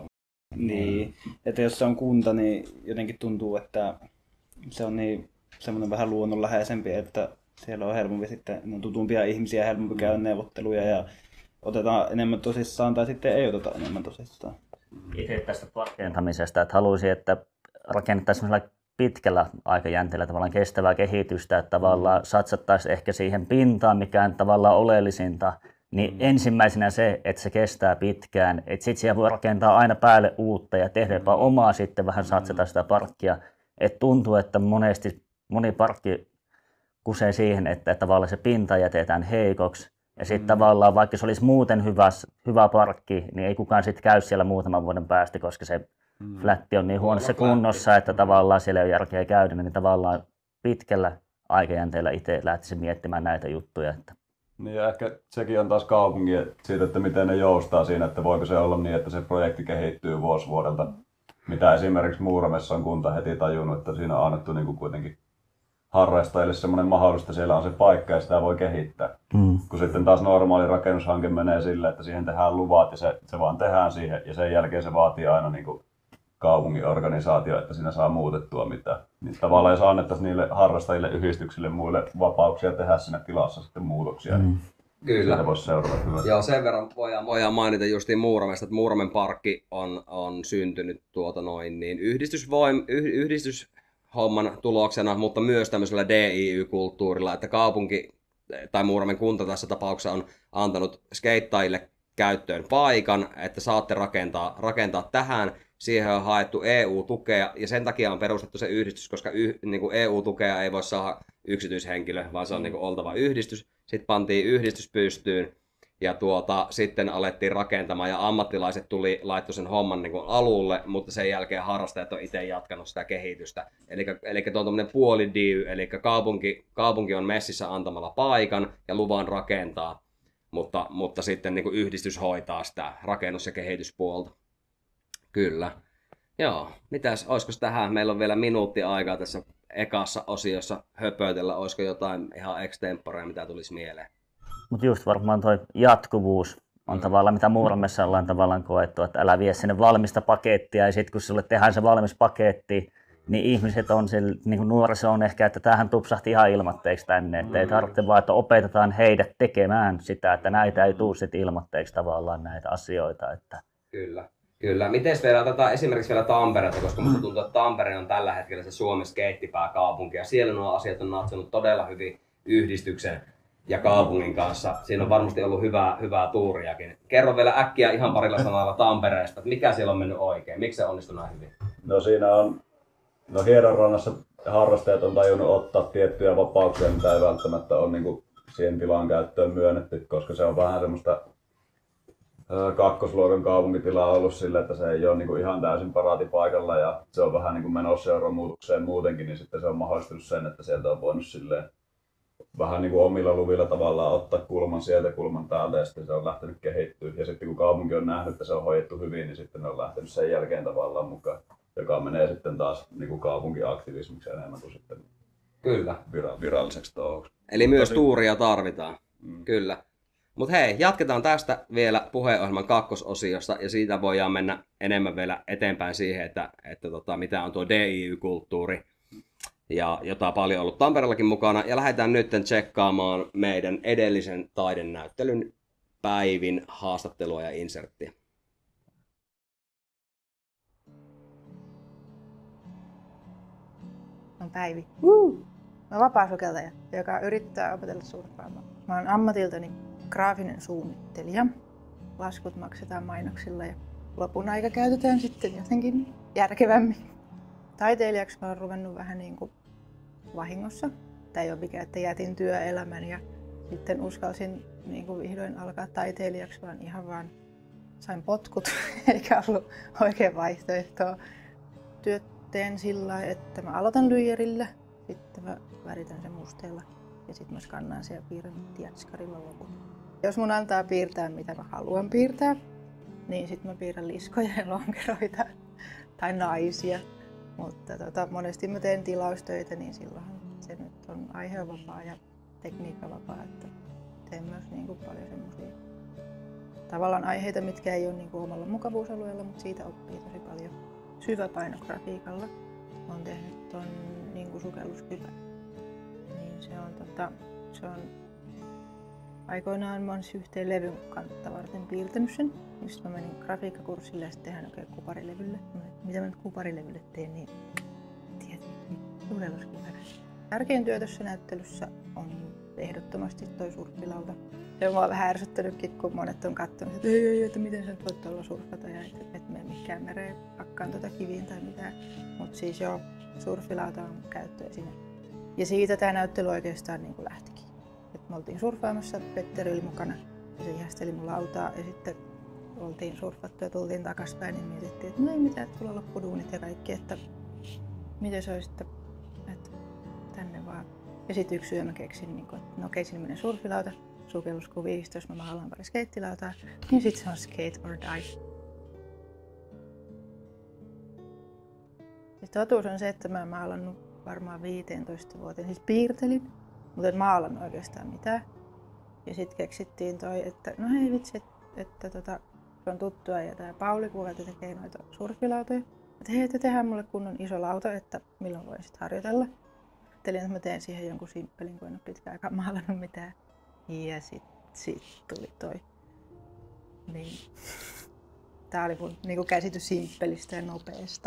Niin, että jos se on kunta, niin jotenkin tuntuu, että se on niin semmoinen vähän luonnonläheisempi, että siellä on helpompi sitten, on tutumpia ihmisiä, helpompi käydä neuvotteluja ja otetaan enemmän tosissaan tai sitten ei oteta enemmän tosissaan. Itse tästä rakentamisesta, että haluaisin, että rakennettaisiin pitkällä aikajänteellä tavallaan kestävää kehitystä, että tavallaan satsattaisiin ehkä siihen pintaan, mikä on tavallaan oleellisinta, niin ensimmäisenä se, että se kestää pitkään, että sitten siihen voi rakentaa aina päälle uutta ja tehdä jopa omaa sitten vähän satsata sitä parkkia, että tuntuu, että moni parkki kusee siihen, että tavallaan se pinta jätetään heikoksi ja sitten tavallaan vaikka se olisi muuten hyvä parkki, niin ei kukaan sitten käy siellä muutaman vuoden päästä, koska se flätti on niin huonossa kunnossa, että tavallaan siellä ei ole järkeä käydä, niin tavallaan pitkällä aikajänteellä itse lähtisin miettimään näitä juttuja. Että. Niin ja ehkä sekin on taas kaupunki siitä, että miten ne joustaa siinä, että voiko se olla niin, että se projekti kehittyy vuosi vuodelta. Mitä esimerkiksi Muuramessa on kunta heti tajunnut, että siinä on annettu niin kuin kuitenkin harrastajille semmoinen mahdollista, siellä on se paikka ja sitä voi kehittää. Kun sitten taas normaali rakennushanke menee sille, että siihen tehdään luvat ja se vaan tehdään siihen ja sen jälkeen se vaatii aina niin kuin kaupungin organisaatio, että siinä saa muutettua mitään. Niin tavallaan jos annettaisiin niille harrastajille, yhdistyksille, muille vapauksia tehdä siinä tilassa sitten muutoksia, niin Kyllä. siitä voisi seurata hyvä. Joo, sen verran voidaan mainita justiin Muuramesta, että Muuramen parkki on syntynyt yhdistyshomman tuloksena, mutta myös tämmöisellä DIY-kulttuurilla, että kaupunki tai Muuramen kunta tässä tapauksessa on antanut skeittaajille käyttöön paikan, että saatte rakentaa tähän. Siihen on haettu EU-tukea ja sen takia on perustettu se yhdistys, koska niin EU-tukea ei voi saada yksityishenkilö, vaan se on niin oltava yhdistys. Sitten pantiin yhdistys pystyyn ja sitten alettiin rakentamaan ja ammattilaiset laittoi sen homman niin alulle, mutta sen jälkeen harrastajat on itse jatkanut sitä kehitystä. Eli tuo on tämmöinen puolidiy, eli kaupunki on messissä antamalla paikan ja luvan rakentaa mutta sitten niin kuin yhdistys hoitaa sitä rakennus- ja kehityspuolta. Kyllä. Joo, mitäs, olisiko tähän? Meillä on vielä minuutti aikaa tässä ekassa osiossa höpötellä. Olisiko jotain ihan extemporea, mitä tulisi mieleen? Mutta just varmaan toi jatkuvuus on tavallaan, mitä Muuramessa ollaan tavallaan koettu, että älä vie sinne valmista pakettia, ja sitten kun sulle tehdään se valmis paketti, niin ihmiset on siellä, niin kuin nuoriso on ehkä, että tämähän tupsahti ihan ilmatteeksi tänne, että ei tarvitse vaan, että opetetaan heidät tekemään sitä, että näitä ei tule sitten ilmatteeksi tavallaan näitä asioita. Että... Kyllä. Kyllä. Miten vielä otetaan esimerkiksi vielä Tampereelta, koska musta tuntuu, että Tampere on tällä hetkellä se Suomen skeittipääkaupunki, ja siellä nuo asiat on natsannut todella hyvin yhdistyksen ja kaupungin kanssa. Siinä on varmasti ollut hyvää tuuriakin. Kerro vielä äkkiä ihan parilla sanalla Tampereesta, että mikä siellä on mennyt oikein, miksi se onnistui näin hyvin? No siinä on, Hieronrannassa harrastajat on tajunnut ottaa tiettyjä vapauksia, mitä ei välttämättä ole niin kuin siihen tilan käyttöön myönnetty, koska se on vähän semmoista kakkosluokan kaupunkitilaa ollut sillä, että se ei ole niin kuin ihan täysin paraatipaikalla ja se on vähän niin kuin menossa ja romutukseen muutenkin, niin sitten se on mahdollistanut sen, että sieltä on voinut silleen vähän niin kuin omilla luvilla tavallaan ottaa kulman sieltä kulman täältä ja sitten se on lähtenyt kehittyä. Ja sitten kun kaupunki on nähnyt, että se on hoidettu hyvin, niin sitten ne on lähtenyt sen jälkeen tavallaan mukaan, joka menee sitten taas niin kuin kaupunkiaktivismiksi enemmän kuin sitten Kyllä. Viralliseksi touhuksi. Eli myös tuuria tarvitaan. Kyllä. Mutta hei, jatketaan tästä vielä puheenohjelman kakkososiosta ja siitä voidaan mennä enemmän vielä eteenpäin siihen, että mitä on tuo DIY-kulttuuri, ja jota on paljon ollut Tampereellakin mukana. Ja lähdetään nyt tsekkaamaan meidän edellisen taidenäyttelyn Päivin haastattelua ja inserttiä. On Päivi. Mä oon vapaasukeltaja, joka yrittää opetella surffaamaan. Mä oon ammatiltani graafinen suunnittelija. Laskut maksetaan mainoksilla ja lopun aika käytetään sitten jotenkin järkevämmin. Taiteilijaksi mä oon ruvennut vähän niin kuin vahingossa. Tämä ei ole mikään, että jätin työelämän ja sitten uskalsin niin kuin vihdoin alkaa taiteilijaksi, vaan ihan vaan sain potkut eikä ollut oikein vaihtoehtoa. Työt teen sillä lailla, että mä aloitan lyijärillä, sitten mä väritän sen musteella ja sitten mä skannaan sen ja piirrän tiatskarilla lopun. Jos mun antaa piirtää mitä mä haluan piirtää, niin sitten mä piirrän liskoja ja lonkeroita tai naisia. Mutta monesti mä teen tilaustöitä, niin silloin se nyt on aihevapaa ja tekniikkavapaa, että teen myös niin kuin paljon semmoisia tavallaan aiheita, mitkä ei ole niin kuin omalla mukavuusalueella, mutta siitä oppii tosi paljon. Syväpainografiikalla olen tehnyt ton niin kuin sukelluskypärän. Niin se on aikoinaan mä oon yhteen levyn kantta varten piirtänyt sen. Sitten mä menin grafiikkakurssille ja sitten tehdään oikein kuparilevylle. Mitä mä nyt kuparilevylle teen, niin tietenkin sukelluskypärä. Tärkein työ tässä näyttelyssä on ehdottomasti toi surffilauta. Se on mua vähän ärsyttänytkin, kun monet on katsonut, että ei, että miten sä nyt voit tuolla surfata ja et mene mikään mereen hakkaan kiviin tai mitään. Mutta siis joo, surffilauta on käyttöesine. Ja siitä tämä näyttely oikeastaan niin kuin lähtikin. Et me oltiin surffaamassa, Petteri oli mukana ja se ihasteli mun lautaa ja sitten oltiin surffattu ja tultiin takaspäin niin mietittiin, että no ei mitään, että tulla loppuduunit ja kaikki, että miten se olisi, että tänne vaan. Ja sitten yksi yö mä keksin, että no okei, sinne menee surffilauta, sukelluskuvista, jos mä maalaan pari skeittilautaa, niin sit se on skate or die. Siis totuus on se, että mä en maalannut varmaan 15 vuoteen, siis piirtelin, mutta en maalannut oikeastaan mitään. Ja sitten keksittiin toi, että no hei vitsi, että se on tuttua ja tää Pauli kuvalta tekee noita surffilautoja. Että hei, että tehdään mulle kunnon iso lauta, että milloin voin sit harjoitella. Ajattelin, että mä teen siihen jonkun simppelin, kun en ole pitkään aikaa maalannut mitään. Ja sit tuli toi. Niin. Tää oli mun niinku käsitys simppelistä ja nopeesta.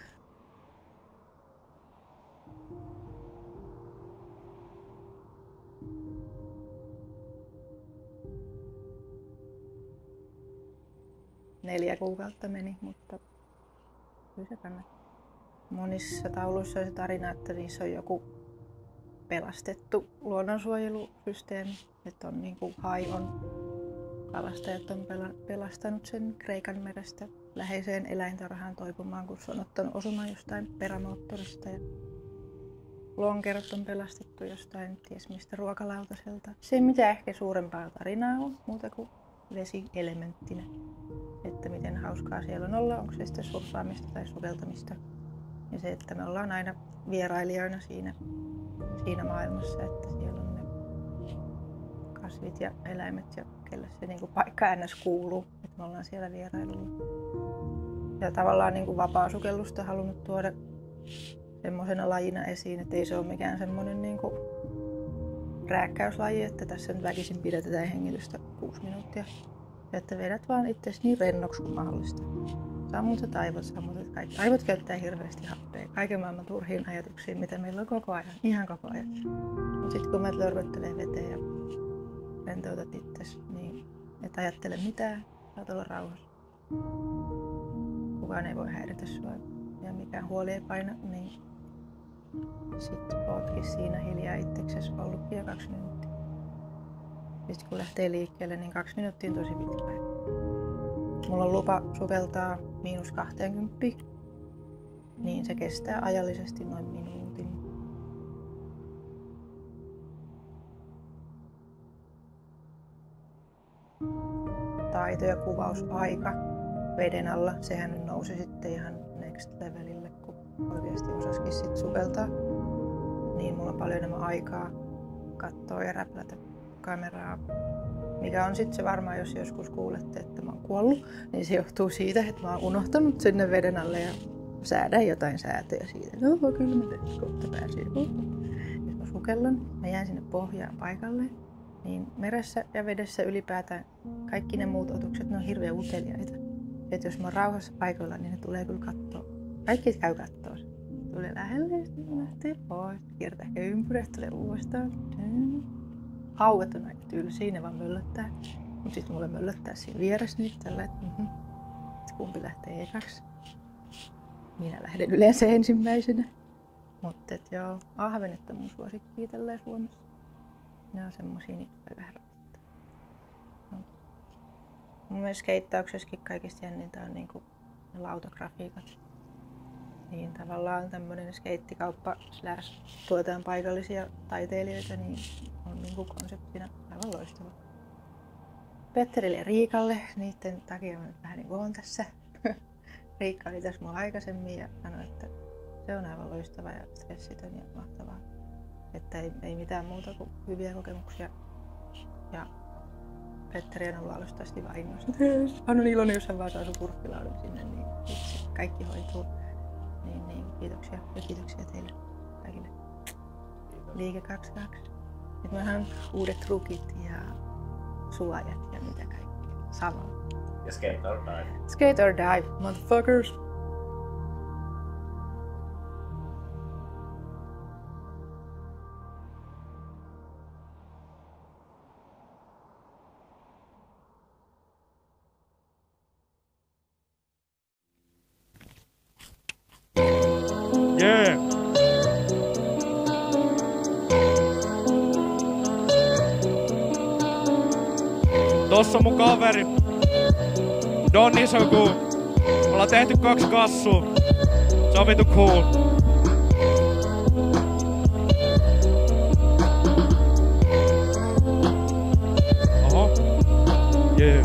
Neljä kuukautta meni, mutta kyllä se kannattaa. Monissa tauluissa on se tarina, että niissä on joku pelastettu luonnonsuojelusysteemi. Että on niin kuin kalastajat on pelastanut sen Kreikan merestä läheiseen eläintarhaan toipumaan, kun se on ottanut osumaan jostain perämoottorista. Ja lonkerot on pelastettu jostain ties mistä ruokalautaselta. Se ei mitään ehkä suurempaa tarinaa ole, muuta kuin vesielementtinä. Että miten hauskaa siellä on olla, onko se sitten surffaamista tai sukeltamista. Ja se, että me ollaan aina vierailijoina siinä maailmassa, että siellä on ne kasvit ja eläimet ja kelle se niinku paikka ns. Kuuluu, että me ollaan siellä vierailulla. Ja tavallaan niinku vapaasukellusta halunnut tuoda semmoisena lajina esiin, että ei se ole mikään semmoinen niinku rääkkäyslaji, että tässä nyt väkisin pidetään hengitystä 6 minuuttia. Ja että vedät vaan itsesi niin rennoksi kuin mahdollista. Sammutat aivot, kaikki. Aivot käyttää hirveästi happea kaiken maailman turhiin ajatuksiin, mitä meillä on koko ajan, ihan koko ajan. Mutta sitten kun me lörvöttelee veteen ja rentoutat itsesi, niin et ajattele mitään, saat olla rauhassa. Kukaan ei voi häiritä sua ja mikään huoli ei paina, niin sitten ootkin siinä hiljaa itseksesi ollutkin jo 2 minuuttia. Sitten kun lähtee liikkeelle, niin 2 minuuttia on tosi pitkä aika. Mulla on lupa sukeltaa -20, niin se kestää ajallisesti noin minuutin. Taito- ja kuvausaika veden alla, sehän nousi sitten ihan next levelille, kun oikeasti osaskin sit sukeltaa. Niin mulla on paljon enemmän aikaa katsoa ja räplätä kameraa. Mikä on sitten se varmaan, jos joskus kuulette, että mä oon kuollut, niin se johtuu siitä, että mä oon unohtanut sinne veden alle ja säädän jotain säätöjä siitä. No kyllä mä teen, kohta pääsin. Jos mä sukellan, mä jään sinne pohjaan paikalle, niin meressä ja vedessä ylipäätään kaikki ne muut otukset, ne on hirveän uteliaita. Että jos mä oon rauhassa paikalla, niin ne tulee kyllä kattoo. Kaikki käy kattoo. Tulee lähelle ja sitten lähtee pois. Kiertää ehkä ympyrä, tulee uudestaan. Hauet on aika tylsiä, ne vaan möllöttää. Mut sit mulle möllöttää siinä vieressä nyt tällä, että kumpi lähtee ekaksi. Minä lähden yleensä ensimmäisenä. Mutta joo, ahvenet on mun suosikkia tälleen Suomessa. Ne on semmosia, niitä voi vähän rauhoittaa. No. Mun mielestä skeittauksessakin kaikista jännintä on niinku ne lautagrafiikat. Niin tavallaan tämmönen skeittikauppa / tuotetaan paikallisia taiteilijoita, niin on niinku konseptina aivan loistava. Petterille ja Riikalle, niiden takia mä nyt vähän niinku oon tässä. Riikka oli tässä mulla aikaisemmin ja sanoi, että se on aivan loistava ja stressitön ja mahtavaa. Että ei mitään muuta kuin hyviä kokemuksia. Ja Petteri on ollut alusta asti vahingossa. Hän on iloinen, jos hän vaan saa sun kurkkilaudun sinne, niin kaikki hoituu. Niin, kiitoksia ja kiitoksia teille kaikille. Liike 22. Nyt meillä on uudet rukit ja suojat ja mitä kaikkea. Samalla. Ja skate or dive. Skate or dive, motherfuckers! Yeah. Tossa on mun kaveri. Don Isoku. Me ollaan tehty 2 kassua. Se on vitu cool. Oho. Yeah.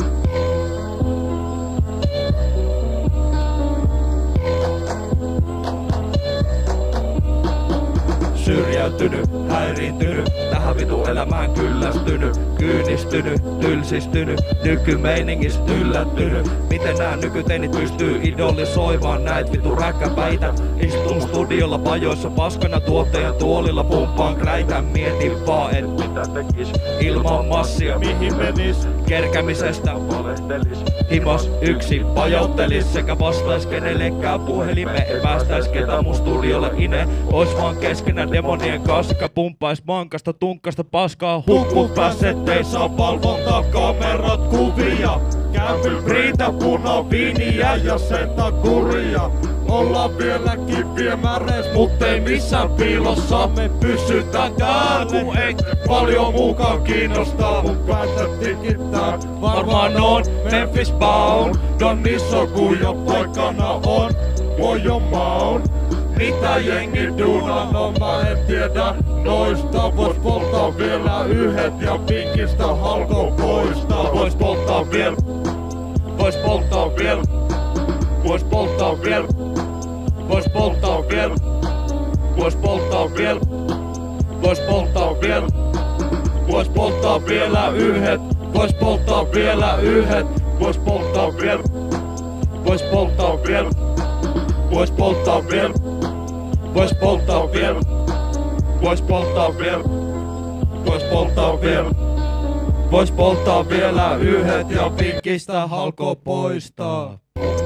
Syrjäytynyt, häiriintynyt, tähän vitu elämään kyllästynyt, kyynistynyt, tylsistynyt, nykymeiningis yllättynyt. Miten nää nykyteinit pystyy idolisoimaan näitä vitu räkkäpäitä? Istun studiolla pajoissa paskana tuottajan tuolilla, pumppaan kräitä, mietin vaan et mitä tekis ilman massia, mihin menis, kerkämisestä valehtelis, himos yksin pajouttelis sekä vastais kenellekään puhelimeen, päästäis ketä mun studiolle ine, ois vaan keskenään demonien kanssa, pumppais mankasta tunkkasta paskaa, hukkut pääset, ei saa valvontaa, kamerat kuvia, kämpy riitä puno viiniä ja senta kuria. Ollaan vieläkin viemäreis, muttei missään piilossa, me pysytään täällä, kun ei paljon mukaan kiinnostaa, mun päätä tikittää. Varmaan on Memphis bound, Don Isoku jo poikana on, voi jo maun. Mitä jengi duunaa, no mä en tiedä noista. Vois polttaa vielä yhdet ja pinkistä halko poistaa. Vois polttaa vielä, vois polttaa vielä, vois polttaa vielä, vois polttaa vielä, vois polttaa vielä, vois polttaa vielä, vois polttaa vielä yhdet, vois polttaa vielä yhdet, vois polttaa vielä, vois polttaa vielä, vois polttaa vielä, vois polttaa vielä, vois polttaa vielä, vois polttaa vielä, vois polttaa vielä yhdet ja pinkistä halko poistaa.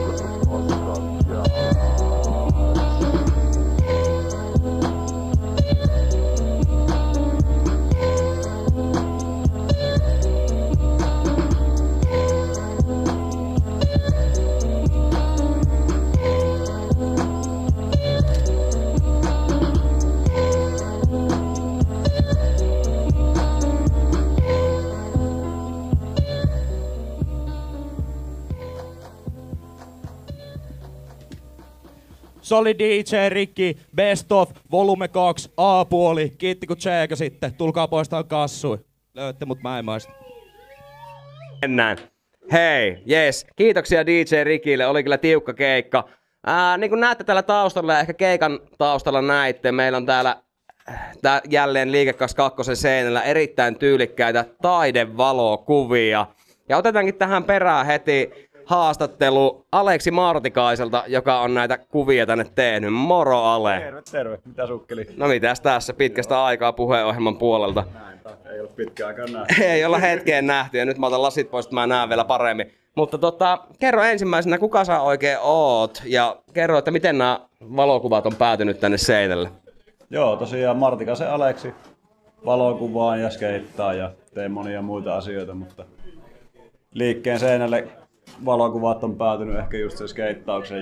Se oli DJ Rikki, Best of, volume 2, A-puoli. Kiitti kun tseekasitte. Tulkaa poistaa kassui. Löytte mut mä en maista. Mennään. Hei, jes. Kiitoksia DJ Rikille. Oli kyllä tiukka keikka. Niin kuin näette täällä taustalla ja ehkä keikan taustalla näitte, meillä on täällä jälleen Liike 22 seinällä erittäin tyylikkäitä taidevalokuvia. Ja otetaankin tähän perään heti haastattelu Aleksi Martikaiselta, joka on näitä kuvia tänne tehnyt. Moro Ale! Terve, terve. Mitä sukkeli? No mitäs tässä pitkästä aikaa puheenohjelman puolelta? Ei ole pitkään aikaan nähty. Ei olla hetkeen nähty ja nyt mä otan lasit pois, että mä näen vielä paremmin. Mutta kerro ensimmäisenä, kuka sä oikein oot ja kerro, että miten nämä valokuvat on päätynyt tänne seinälle. Joo, tosiaan Martikaisen Aleksi valokuvaan ja skeittaa ja teen monia muita asioita, mutta liikkeen seinälle valokuvat on päätynyt ehkä just sen skeittauksen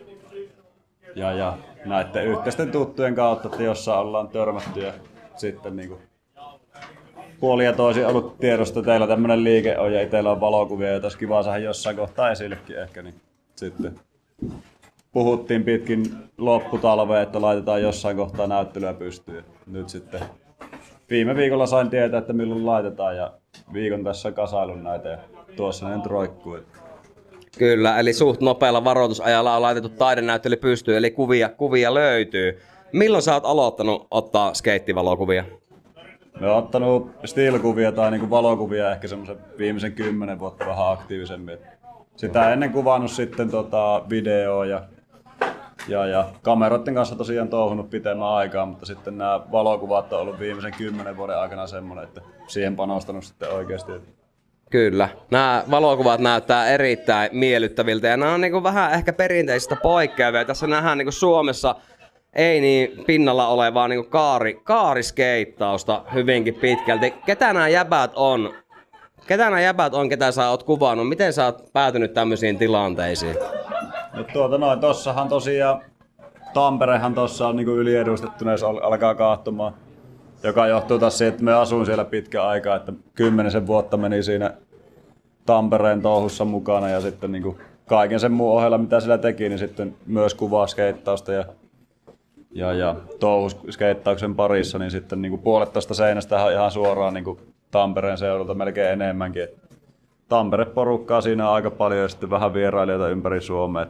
ja näiden yhteisten tuttujen kautta, että jossain ollaan törmätty ja sitten niinku puolin ja toisin ollut tiedosta, teillä tämmönen liike on ja itsellä on valokuvia, joita olisi kiva saada jossain kohtaa esillekin ehkä, niin sitten puhuttiin pitkin lopputalvea, että laitetaan jossain kohtaa näyttelyä pystyyn. Nyt sitten viime viikolla sain tietää, että milloin laitetaan ja viikon tässä kasailun näitä ja tuossa ne nyt roikkuu. Kyllä, eli suht nopealla varoitusajalla on laitettu taidenäyttely pystyyn, eli kuvia löytyy. Milloin sä oot aloittanut ottaa skeittivalokuvia? Mä oon ottanut still-kuvia tai niinku valokuvia ehkä semmoisen viimeisen 10 vuotta vähän aktiivisemmin. Sitä ennen kuvannut sitten videoa ja kameroiden kanssa tosiaan touhunut pitemmän aikaa, mutta sitten nämä valokuvat on ollut viimeisen 10 vuoden aikana semmoinen, että siihen panostanut sitten oikeasti. Kyllä. Nämä valokuvat näyttää erittäin miellyttäviltä ja nämä on niinku vähän ehkä perinteisistä poikkeavia. Tässä nähdään niinku Suomessa ei niin pinnalla olevaa niinku kaariskeittausta hyvinkin pitkälti. Ketä nämä jäbät on? Ketä sä oot kuvannut? Miten sä oot päätynyt tämmöisiin tilanteisiin? No tossahan tosiaan Tamperehan tossa on niinku yliedustettuna, jos alkaa kaahtumaan. Joka johtuu taas siitä, että me asuin siellä pitkä aikaa, että 10 vuotta meni siinä Tampereen touhussa mukana ja sitten niinku kaiken sen muun ohella mitä siellä teki, niin sitten myös kuvaa skeittausta ja touhuskeittauksen parissa, niin sitten niinku puolet tosta seinästä on ihan suoraan niinku Tampereen seudulta melkein enemmänkin. Tampere-porukkaa siinä on aika paljon ja sitten vähän vierailijoita ympäri Suomea,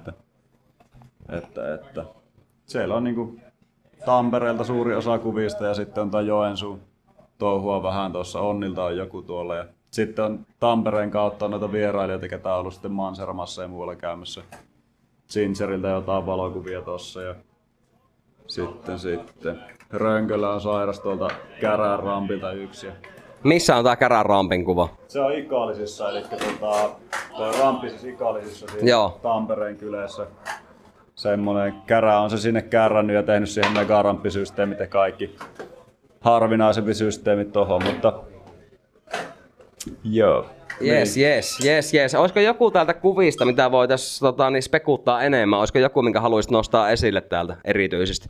että siellä on niinku Tampereelta suuri osa kuvista ja sitten on Joensuun touhua vähän tuossa, Onnilta on joku tuolla ja sitten on Tampereen kautta noita vierailijoita, ketä on ollut sitten Mansermassa ja muualla käymässä. Gingeriltä jotain valokuvia tossa ja sitten Rönköllä on sairas tuolta Kärän rampilta yksi. Missä on tää Kärän rampin kuva? Se on Ikaalisissa, eli toi ramppi siis Ikaalisissa siinä Tampereen kylässä. Semmonen Kärä on se sinne kärrännyt ja tehnyt siihen megaramppisysteemit ja kaikki harvinaisempi systeemit tohon, mutta joo. Yes. Olisiko joku täältä kuvista, mitä voitaisiin spekuttaa enemmän? Olisiko joku, minkä haluaisit nostaa esille täältä erityisesti?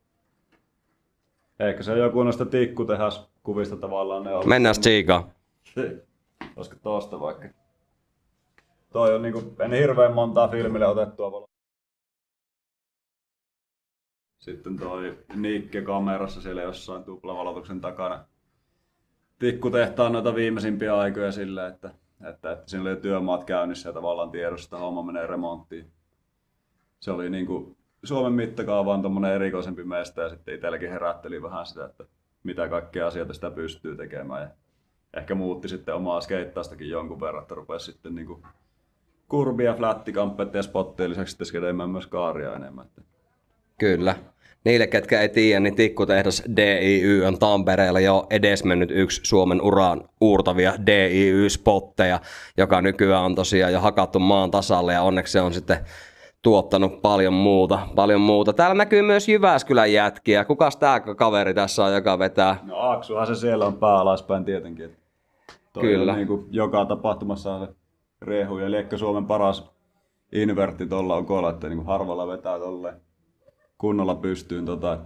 Ehkä se on joku noista tikkutehaskuvista tavallaan. Ne on mennään tsiikaan. Olisiko tosta vaikka? Toi on niinku, en hirveän montaa filmille otettua valoa. Sitten toi Nikke kamerassa siellä jossain tuplavalotuksen takana. Tikkutehtaan noita viimeisimpiä aikoja sillä, että siinä oli työmaat käynnissä ja tavallaan tiedossa, että homma menee remonttiin. Se oli niinku Suomen mittakaavaan tommonen erikoisempi meistä ja sitten itselläkin herätteli vähän sitä, että mitä kaikkea asioita sitä pystyy tekemään. Ja ehkä muutti sitten omaa skeittaustakin jonkun verran, että rupesi sitten niinku kurbia, flättikamppeita ja spotteja lisäksi sitten skedemään myös kaaria enemmän. Kyllä. Niille, ketkä ei tiedä, niin Tikkutehdas DIY on Tampereella jo edesmennyt yksi Suomen uraan uurtavia DIY-spotteja, joka nykyään on tosiaan jo hakattu maan tasalle ja onneksi se on sitten tuottanut paljon muuta. Täällä näkyy myös Jyväskylän jätkiä. Kukas tää kaveri tässä on, joka vetää? No Aaksuhan se siellä on pää alaspäin tietenkin. Kyllä. Niin kuin joka tapahtumassa on se rehu ja liekkä Suomen paras invertti tuolla okolla, että niin kuin harvalla vetää tolleen kunnolla pystyyn.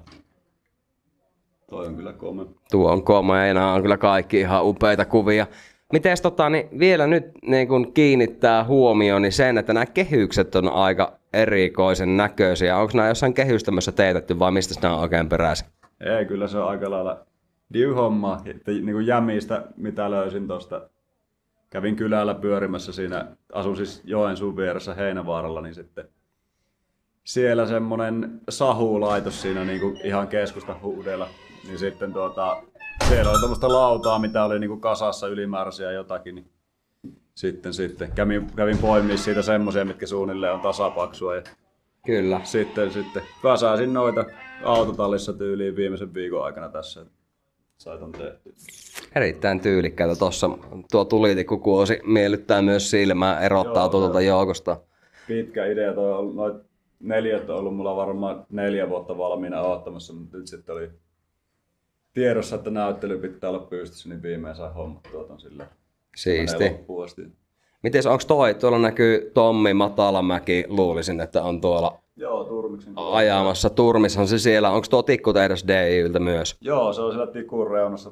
Toi on kyllä kome. Tuo on kome ja nämä on kyllä kaikki ihan upeita kuvia. Mites niin vielä nyt niin kun kiinnittää huomioon niin sen, että nämä kehykset on aika erikoisen näköisiä. Onko nämä jossain kehystämässä teetetty vai mistä nämä on oikein peräisin? Ei, kyllä se on aika lailla diu-hommaa. Niin kuin jämistä, mitä löysin tuosta. Kävin kylällä pyörimässä siinä, asun siis Joensuun vieressä Heinävaaralla, niin sitten siellä semmonen sahulaitos siinä niin kuin ihan keskustahuudella. Niin sitten siellä oli tommoista lautaa, mitä oli niinku kasassa ylimääräisiä jotakin. Niin sitten kävin poimia siitä semmosia, mitkä suunnilleen on tasapaksua. Ja kyllä. Sitten väsäsin noita autotallissa tyyliin viimeisen viikon aikana tässä. Sai ton tehtyä. Erittäin tyylikkäitä tossa. Tuo tulitikkukuosi miellyttää myös silmää, erottaa tuolta joukosta. Pitkä idea. Noit 4 on ollut mulla varmaan 4 vuotta valmiina odottamassa, mutta nyt sitten oli tiedossa, että näyttely pitää olla pystyssä, niin viimein saa hommattua ton silleen. Siisti. Mites onks tuolla näkyy Tommi Matalamäki, luulisin, että on tuolla Turmiksen ajamassa. Turmishan se siellä. Onks tuo Tikkutehdas DIYltä myös? Joo, se on siellä tikun reunassa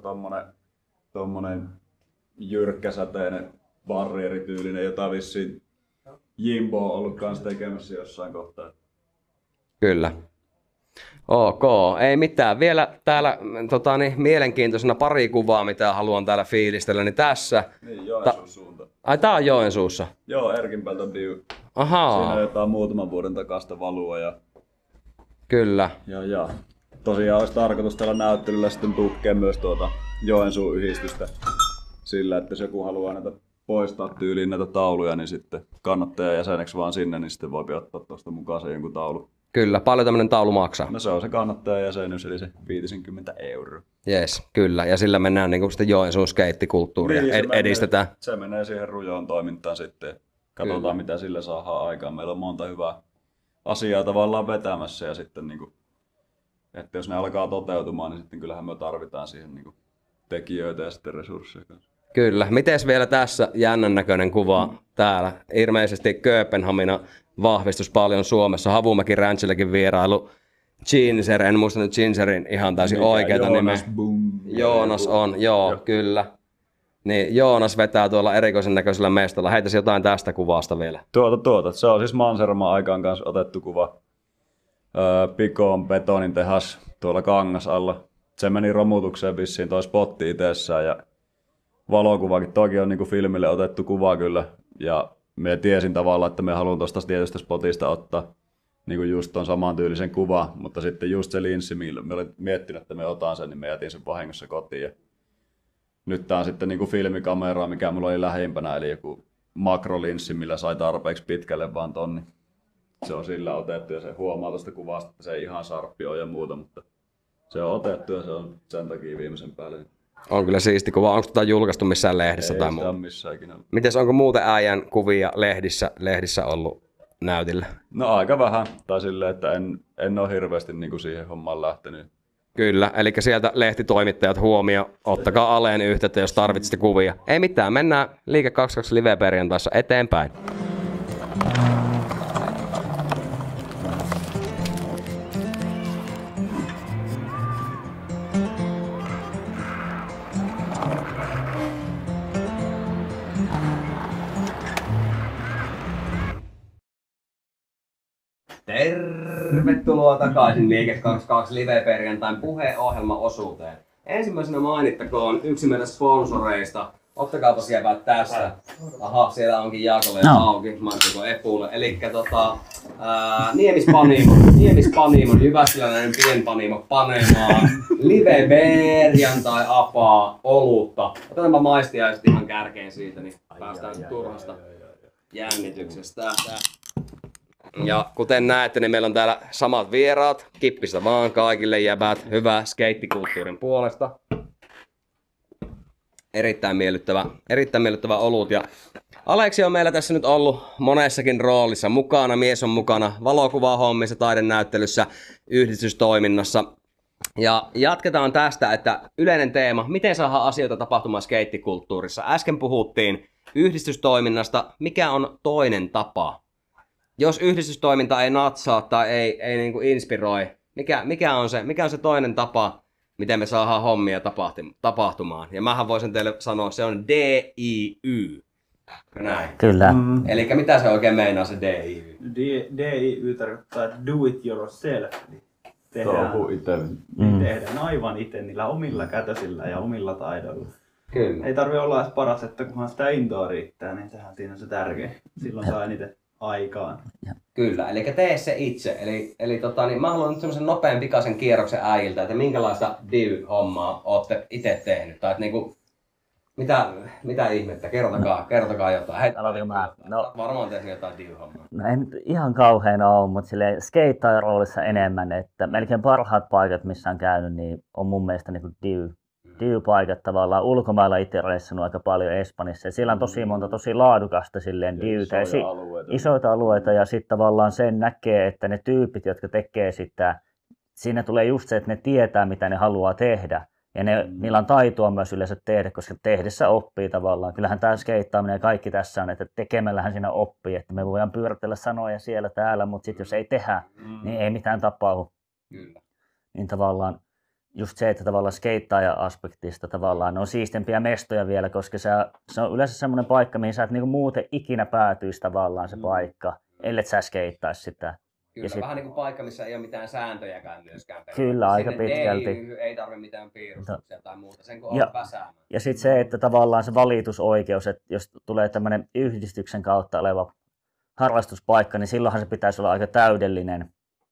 tommonen jyrkkäsäteinen barrierityylinen, jota vissiin Jimbo on ollut kans tekemässä jossain kohtaa. Kyllä. Ok, ei mitään. Vielä täällä mielenkiintoisena pari kuvaa, mitä haluan täällä fiilistellä, niin tässä. Niin, Joensuun suunta. Ai, tää on Joensuussa? Joo, Erkinpäältä diu. Ahaa. Siinä on jotain muutaman vuoden takasta valua. Kyllä. Ja tosiaan olisi tarkoitus tällä näyttelyllä sitten tukkea myös Joensuun yhdistystä sillä, että jos joku haluaa näitä poistaa tyyliin näitä tauluja, niin sitten kannattajajäseneksi vaan sinne, niin sitten voi ottaa tuosta mukaan se jonkun taulu. Kyllä, paljon tämmönen taulu maksaa? No se on se kannattajajäsenyys, eli se 50 €. Jes, kyllä. Ja sillä mennään niin sitten Joensuun skeittikulttuuria edistetään. Se menee siihen rujoon toimintaan sitten. Katsotaan kyllä, mitä sillä saadaan aikaan. Meillä on monta hyvää asiaa tavallaan vetämässä ja sitten että jos ne alkaa toteutumaan, niin sitten kyllähän me tarvitaan siihen tekijöitä ja sitten resursseja kanssa. Kyllä. Mites vielä tässä jännän näköinen kuva täällä? Ilmeisesti Kööpenhamina vahvistus paljon Suomessa. Havumäki Ranchillekin vierailu. Ginger, en muista nyt Gingerin ihan täysin oikeata nimeä. Joonas on, joo, kyllä. Niin, Joonas vetää tuolla erikoisen näköisellä mestalla. Heitäisi jotain tästä kuvasta vielä. Se on siis Manserman aikaan kanssa otettu kuva. Pikoon betonin tehas tuolla Kangasalla. Se meni romutukseen vissiin toi spotti itsessään ja valokuvakin. Toki on niinku filmille otettu kuva kyllä. Ja me tiesin tavallaan, että me haluan tuosta tietystä spotista ottaa niinku just ton samantyylisen kuva, mutta sitten just se linssi, millä me olin miettinyt, että me otan sen, niin me jätin sen vahingossa kotiin. Ja nyt tää on sitten niinku filmikamera, mikä mulla oli lähimpänä, eli joku makrolinssi, millä sai tarpeeksi pitkälle vaan tonni. Se on sillä otettu ja se huomaa tuosta kuvasta, että se ei ihan sarppi ole ja muuta, mutta se on otettu ja se on sen takia viimeisen päälle. On kyllä siisti kuva. Onko tota julkaistu missään lehdissä tai muuta? Ei missään ikinä. Mites, onko muuten äijän kuvia lehdissä ollut näytillä? No aika vähän. Tai silleen, että en ole hirveästi niinku siihen hommaan lähtenyt. Kyllä, eli sieltä lehtitoimittajat huomio. Ottakaa Aleen yhteyttä, jos tarvitsette kuvia. Ei mitään, mennään Liike 22 live-perjantaissa eteenpäin. Tervetuloa takaisin Liike 22 live-perjantain puheohjelmaosuuteen. Ensimmäisenä mainittakoon yksi meidän sponsoreista. Ottakaapa siellä tässä. Aha, siellä onkin Jaakolle auki. Mainitko Epulle. Elikkä Niemispanimo, Jyväskyläinen pienpanimo panemaa. Live-perjantai apaa olutta. Otetaanpa maistiaiset ihan kärkeen siitä, niin päästään turhasta jännityksestä. Ja kuten näette, niin meillä on täällä samat vieraat. Kippistä vaan kaikille jäbät. Hyvä skeittikulttuurin puolesta. Erittäin miellyttävä olut. Ja Aleksi on meillä tässä nyt ollut monessakin roolissa mukana. Mies on mukana valokuvahommissa, taidenäyttelyssä, yhdistystoiminnassa. Ja jatketaan tästä, että yleinen teema, miten saadaan asioita tapahtumaan skeittikulttuurissa. Äsken puhuttiin yhdistystoiminnasta. Mikä on toinen tapa? Jos yhdistystoiminta ei natsaa tai ei niin kuin inspiroi, mikä on se toinen tapa, miten me saadaan hommia tapahtumaan? Ja mähän voisin teille sanoa, se on DIY. Näin. Kyllä. Eli mitä se oikein meinaa se DIY? DIY tarkoittaa do it yourself. Tehdään aivan itse niillä omilla kätösillä ja omilla taidoilla. Kyllä. Ei tarvitse olla edes paras, että kunhan sitä intoa riittää, niin sehän siinä on se tärkein. Silloin saa eniten aikaan. Kyllä, eli tee se itse. Eli niin mä haluan nyt semmoisen nopean pikaisen kierroksen äijiltä, että minkälaista DIY-hommaa ootte itse tehnyt. Tai että niinku, mitä ihmettä, kertokaa jotain. Hei, Aloitinko mä? No, varmaan tehnyt jotain DIY-hommaa. no ei nyt ihan kauhean ole, mutta silleen skeittajaroolissa enemmän, että melkein parhaat paikat, missä on käynyt, niin on mun mielestä niinku DIY-paikat tavallaan. Ulkomailla itse reissannut aika paljon Espanjassa. Ja siellä on tosi monta tosi laadukasta silleen DIYtä. Isoita alueita ja sitten tavallaan sen näkee, että ne tyypit, jotka tekee sitä, siinä tulee just se, että ne tietää, mitä ne haluaa tehdä. Ja niillä on taitoa myös yleensä tehdä, koska tehdessä oppii tavallaan. Kyllähän tämä skeittaaminen ja kaikki tässä on, että tekemällähän siinä oppii. Että me voidaan pyöritellä sanoja siellä täällä, mutta sitten jos ei tehdä, niin ei mitään tapahdu. Kyllä. Niin tavallaan just se, että tavallaan skeittaaja-aspektista tavallaan ne on siistempiä mestoja vielä, koska se on yleensä semmoinen paikka, mihin sä et niinku muuten ikinä päätyisi tavallaan se paikka, ellet sä skeittaisi sitä. Kyllä, vähän niin kuin paikka, missä ei ole mitään sääntöjäkään myöskään. Kyllä, aika sinne pitkälti. Ei tarvitse mitään piirustuksia tai muuta, sen kun on väsäämään. Ja sitten se, että tavallaan se valitusoikeus, että jos tulee tämmöinen yhdistyksen kautta oleva harrastuspaikka, niin silloinhan se pitäisi olla aika täydellinen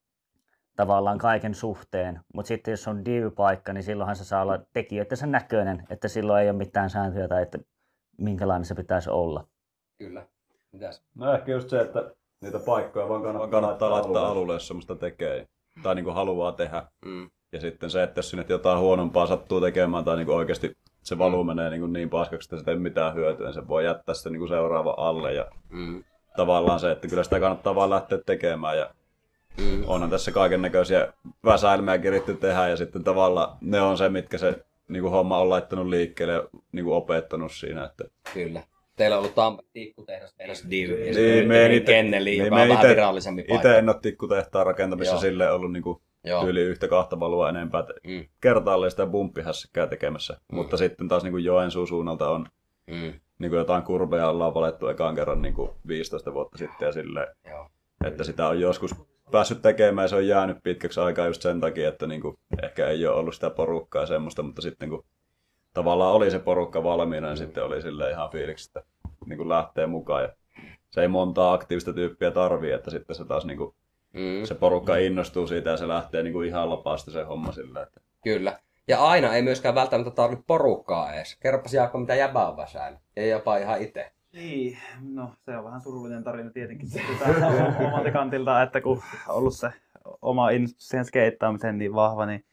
tavallaan kaiken suhteen. Mutta sitten jos on DIY-paikka, niin silloinhan se saa olla tekijöidensä näköinen, että silloin ei ole mitään sääntöjä tai että minkälainen se pitäisi olla. Kyllä. Mitäs? No ehkä just se, että niitä paikkoja vaan kannattaa laittaa alulle, jos semmoista tekee tai niin kuin haluaa tehdä. Ja sitten se, että jos sinne jotain huonompaa sattuu tekemään tai niin kuin oikeasti se valu menee niin paskaksi, että se ei mitään hyötyä, niin se voi jättää sitä niin kuin seuraavan alle. Ja tavallaan se, että kyllä sitä kannattaa vaan lähteä tekemään. Ja onhan tässä kaiken näköisiä väsäilmiä keritty tehdä ja sitten tavallaan ne on se, mitkä se niin kuin homma on laittanut liikkeelle ja niin kuin opettanut siinä. Että Kyllä. Teillä on ollut tikkutehdas DIY ja niin, Kenneli, joka on vähän virallisempi paikka. Itse en ole tikkutehtaan rakentamisessa silleen ollut niin kuin yli yhtä kahta valua enempää. Kertaalleen sitä bumppihässäkkää tekemässä, mutta sitten taas niin kuin Joensuun suunnalta on niin kuin jotain kurveja ollaan valettu ekaan kerran niin kuin 15 vuotta sitten ja silleen, että sitä on joskus päässyt tekemään ja se on jäänyt pitkäksi aikaa just sen takia, että niin kuin ehkä ei ole ollut sitä porukkaa ja semmoista, mutta sitten kun tavallaan oli se porukka valmiina, niin sitten oli silleen ihan fiiliksi, että niin kuin lähtee mukaan. Ja se ei montaa aktiivista tyyppiä tarvii, että sitten se taas niin kuin, se porukka innostuu siitä ja se lähtee niin kuin ihan lapaasta se homma silleen. Että... Kyllä. Ja aina ei myöskään välttämättä tarvitse porukkaa edes. Kerropas Jaakko, mitä jäbää on väsäily. Ja jopa ihan itse. Niin, no se on vähän surullinen tarina tietenkin omalta kantilta, että kun on ollut se oma innostus siihen skeittaamiseen niin vahva, niin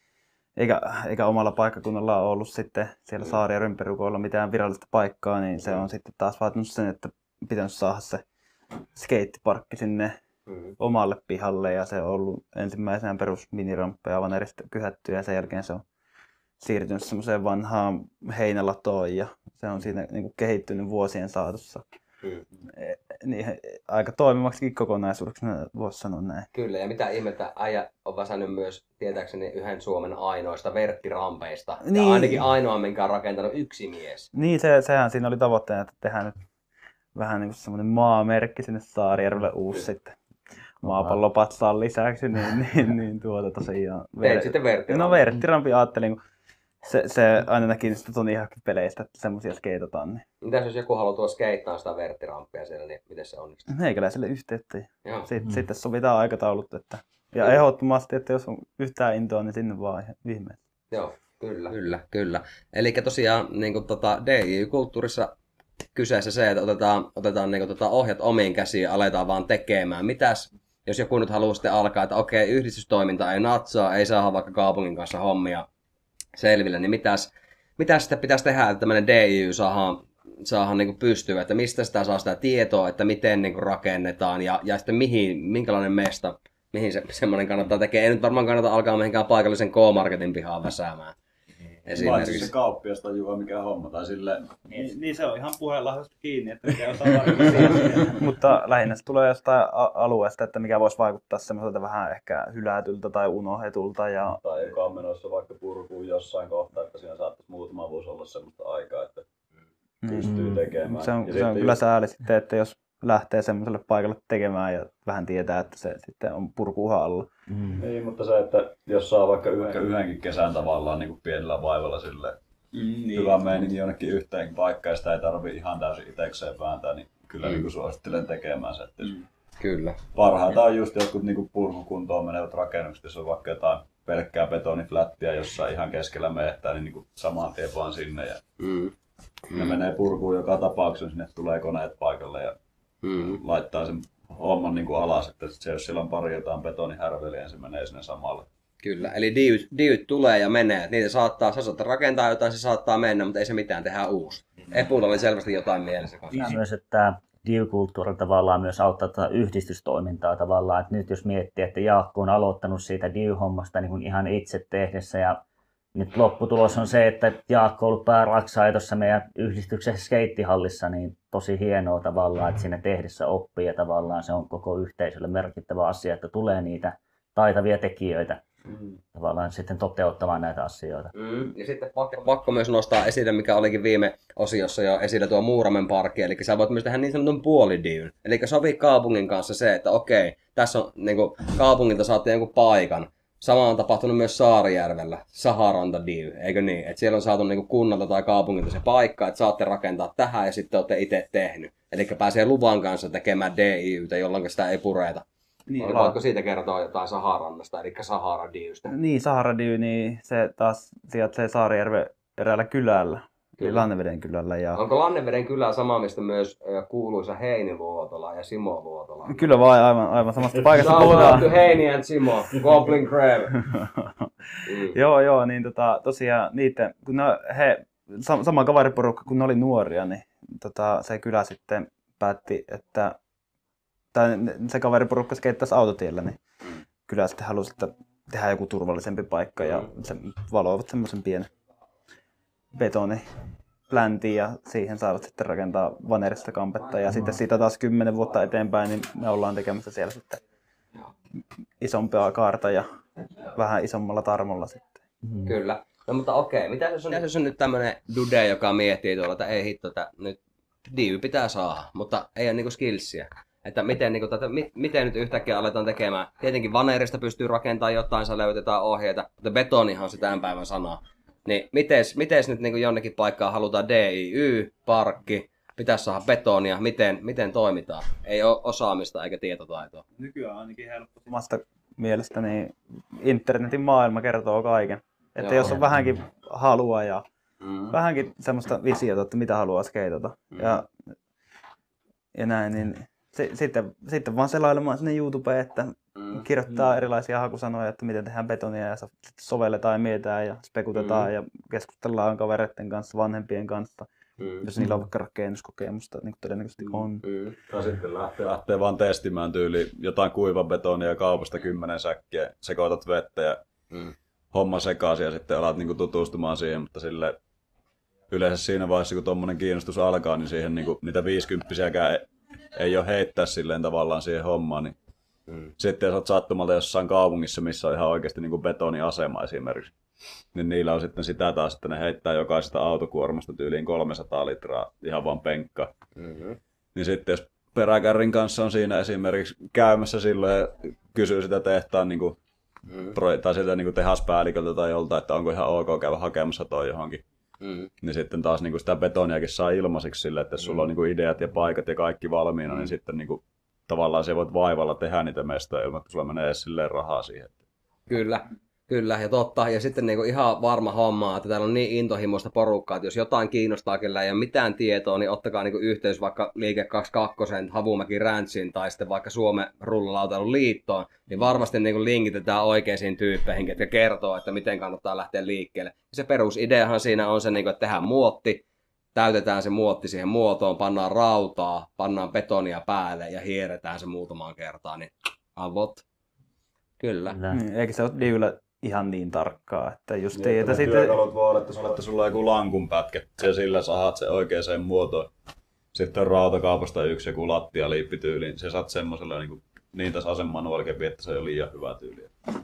eikä omalla paikkakunnalla ole ollut sitten siellä Saari- ja Rymperukoilla mitään virallista paikkaa, niin se on sitten taas vaatinut sen, että pitänyt saada se skeittiparkki sinne omalle pihalle ja se on ollut ensimmäisenä perus miniramppeja vanerista kyhätty ja sen jälkeen se on siirtynyt semmoiseen vanhaan heinälatoon ja se on siinä niin kuin kehittynyt vuosien saatossa. Niin, aika toimivaksikin kokonaisuudeksi, voisi sanoa näin. Kyllä, ja mitä ihmettä, äijä on väsännyt myös tietääkseni yhden Suomen ainoista verttirampeista. Niin. Ja ainakin ainoa, minkä on rakentanut yksi mies. Niin, sehän siinä oli tavoitteena, että tehdään nyt vähän niin kuin semmoinen maamerkki sinne Saarijärvelle uusi sitten. maapallopatsaan lisäksi, niin tosiaan... Teit sitten verttirampin. No verttirampin ajattelin, kun se aina näki niistä Tony-peleistä, että semmosia skeitataan. Niin. Mitäs jos joku haluaa tuoda skeittaa sitä verttirampia siellä, niin miten se onnistuu? Meikäläiselle yhteyttä. Sitten sovitaan aikataulut. Ja ehdottomasti, että jos on yhtään intoa, niin sinne vaan ihmeessä. Joo, kyllä. Eli tosiaan niin DJ-kulttuurissa kyseessä se, että otetaan niin ohjat omiin käsiin ja aletaan vaan tekemään. Mitäs, jos joku nyt haluaa sitten alkaa, että okei, yhdistystoiminta ei natsaa, ei saada vaikka kaupungin kanssa hommia selville, niin mitäs sitten pitäisi tehdä, että tämmöinen DJ saadaan niin pystyä, että mistä sitä saa sitä tietoa, että miten niin rakennetaan ja sitten minkälainen mesta, mihin semmoinen kannattaa tekee. Ei nyt varmaan kannata alkaa mihinkään paikallisen K-marketin pihaan väsäämään. Esimerkiksi se kauppias tajua mikä homma tai silleen. Niin se on ihan puheenlahdasta kiinni, että mikä osaa mutta lähinnä se tulee jostain alueesta, että mikä voisi vaikuttaa semmoiselta vähän ehkä hylätyltä tai unohdetulta. Tai joka on menossa vaikka purkuun jossain kohtaa, että siinä saattaisi muutama vuosi olla semmoista aikaa, että pystyy tekemään. Se on kyllä sääli sitten, että jos lähtee semmoiselle paikalle tekemään ja vähän tietää, että se sitten on purkuuhan alla. Niin, mutta se, että jos saa vaikka yhdenkin kesän tavallaan niin kuin pienellä vaivalla silleen hyvä meininki jonnekin yhteen paikkaan ja sitä ei tarvitse ihan täysin itsekseen vääntää, niin kyllä niin kuin suosittelen tekemään se. Kyllä. Parhaita on just jotkut niin kuin purkukuntoon menevät rakennukset, jos on vaikka jotain pelkkää betoniflättiä jossain ihan keskellä mehtää, niin kuin saman tien vaan sinne. Ja ne menee purkuun joka tapauksessa, sinne tulee koneet paikalle ja laittaa sen homman niin kuin alas, että se, jos siellä on pari jotain betonihärveliä, niin se menee sinne samalle. Kyllä, eli divyt tulee ja menee. Niitä sä saattaa rakentaa jotain, se saattaa mennä, mutta ei se mitään, tehdään uusi. Epulla oli selvästi jotain mielessä. Myös, että div-kulttuuri tavallaan myös auttaa tätä yhdistystoimintaa tavallaan. Että nyt jos miettii, että Jaakko on aloittanut siitä div-hommasta niin kuin ihan itse tehdessä ja nyt lopputulos on se, että Jaakko on ollut pääraksaja tuossa meidän yhdistyksen skeittihallissa, niin tosi hienoa tavallaan, että siinä tehdessä oppii ja tavallaan se on koko yhteisölle merkittävä asia, että tulee niitä taitavia tekijöitä tavallaan sitten toteuttamaan näitä asioita. Ja sitten pakko myös nostaa esille, mikä olikin viime osiossa jo esillä tuo Muuramen parkki, eli sä voit myös tehdä niin sanotun puolidivyn. Eli sovi kaupungin kanssa se, että okei, tässä on niin kuin, kaupungilta saatte jonkun paikan. Sama on tapahtunut myös Saarijärvellä, Saharanta Div, eikö niin? Että siellä on saatu niinku kunnalta tai kaupungilta se paikka, että saatte rakentaa tähän ja sitten olette itse tehnyt. Eli pääsee luvan kanssa tekemään DIYtä, jolloin sitä ei pureta. Niin, voitko siitä kertoa jotain Saharannasta, eli Sahara Divstä? Niin, Sahara Div, niin se taas sijaitsee Saarijärven eräällä kylällä. Eli Lanneveden kylällä. Ja... Onko Lanneveden kylä sama, mistä myös kuuluisa Heini Luotola ja Simo Luotola? Kyllä vaan aivan samasta paikasta puhutaan. Heini and Simo, Goblin Crab. Joo, niin tosiaan niitä, kun sama kaveriporukka, kun ne oli nuoria, niin se kylä sitten päätti, että se kaveriporukka skeittaisi autotiellä, niin kylä sitten halusi, että tehdään joku turvallisempi paikka ja se valoivat semmoisen pienen betonipläntiin ja siihen saavat sitten rakentaa vanerista kampetta ja sitten siitä taas 10 vuotta eteenpäin niin me ollaan tekemässä siellä sitten isompaa kaarta ja vähän isommalla tarmolla sitten. Kyllä. No mutta okei, mitä jos on nyt tämmönen dude, joka miettii tuolla, että ei hitto, että nyt divi pitää saada, mutta ei ole niinku skillsiä. Että miten nyt yhtäkkiä aletaan tekemään. Tietenkin vanerista pystyy rakentamaan jotain, saa löytetään ohjeita, mutta betonihan on se tämän päivän sana. Niin miten nyt niin jonnekin paikkaan halutaan DIY, parkki, pitäisi saada betonia, miten toimitaan? Ei ole osaamista eikä tietotaitoa. Nykyään ainakin helppo. Omasta mielestäni internetin maailma kertoo kaiken. Että jos on vähänkin halua ja vähänkin semmoista visiota, että mitä haluaa skeitata ja näin, niin sitten vaan selailemaan sinne YouTubeen, että kirjoittaa erilaisia hakusanoja, että miten tehdään betonia ja sovelletaan ja mietitään ja spekutetaan ja keskustellaan kavereiden kanssa, vanhempien kanssa. Jos niillä on vaikka rakennuskokemusta, niin kuin todennäköisesti on. Tai sitten lähtee vaan testimään tyyliin jotain kuivabetonia kaupasta 10 säkkiä, sekoitat vettä ja homma sekaisin ja sitten alat niinku tutustumaan siihen, mutta silleen yleensä siinä vaiheessa, kun tuommoinen kiinnostus alkaa, niin siihen niinku, niitä 50-siäkään ei ole heittää silleen tavallaan siihen hommaan. Niin sitten jos olet sattumalta jossain kaupungissa, missä on ihan oikeasti niinku betoniasema esimerkiksi, niin niillä on sitten sitä taas, että ne heittää jokaisesta autokuormasta tyyliin 300 litraa ihan vaan penkkaa. Niin sitten jos peräkärrin kanssa on siinä esimerkiksi käymässä silloin ja kysyy sitä tehtaan niinku, tai sitä niinku tehaspäälliköltä tai joltain, että onko ihan ok käydä hakemassa toi johonkin. Niin sitten taas niinku sitä betoniakin saa ilmaisiksi sille, että jos sulla on niinku ideat ja paikat ja kaikki valmiina, niin sitten niinku, tavallaan se voit vaivalla tehdä niitä mestoja ilman, että sulla menee edes silleen rahaa siihen. Kyllä, ja totta. Ja sitten niinku ihan varma homma, että täällä on niin intohimoista porukkaa, että jos jotain kiinnostaa, kellä ei ole mitään tietoa, niin ottakaa niinku yhteys vaikka Liike 22, Havumäki Ranchiin tai sitten vaikka Suomen Rullalautailun liittoon, niin varmasti niinku linkitetään oikeisiin tyyppeihin, jotka kertoo, että miten kannattaa lähteä liikkeelle. Ja se perusideahan siinä on se, niinku, että tehdään muotti, täytetään se muotti siihen muotoon, pannaan rautaa, pannaan betonia päälle ja hieretään se muutamaan kertaan, niin avot. Kyllä. Eikä se ole Diulla ihan niin tarkkaa, että just niin, että sitten työkalut voi olla, että sulla on joku lankun pätkä ja sillä saat se oikeaan muotoon. Sitten on rautakaupasta yksi joku lattialiippityyli, se saat semmoisella niin tässä asemanuolikepi, että se on liian hyvä tyyli.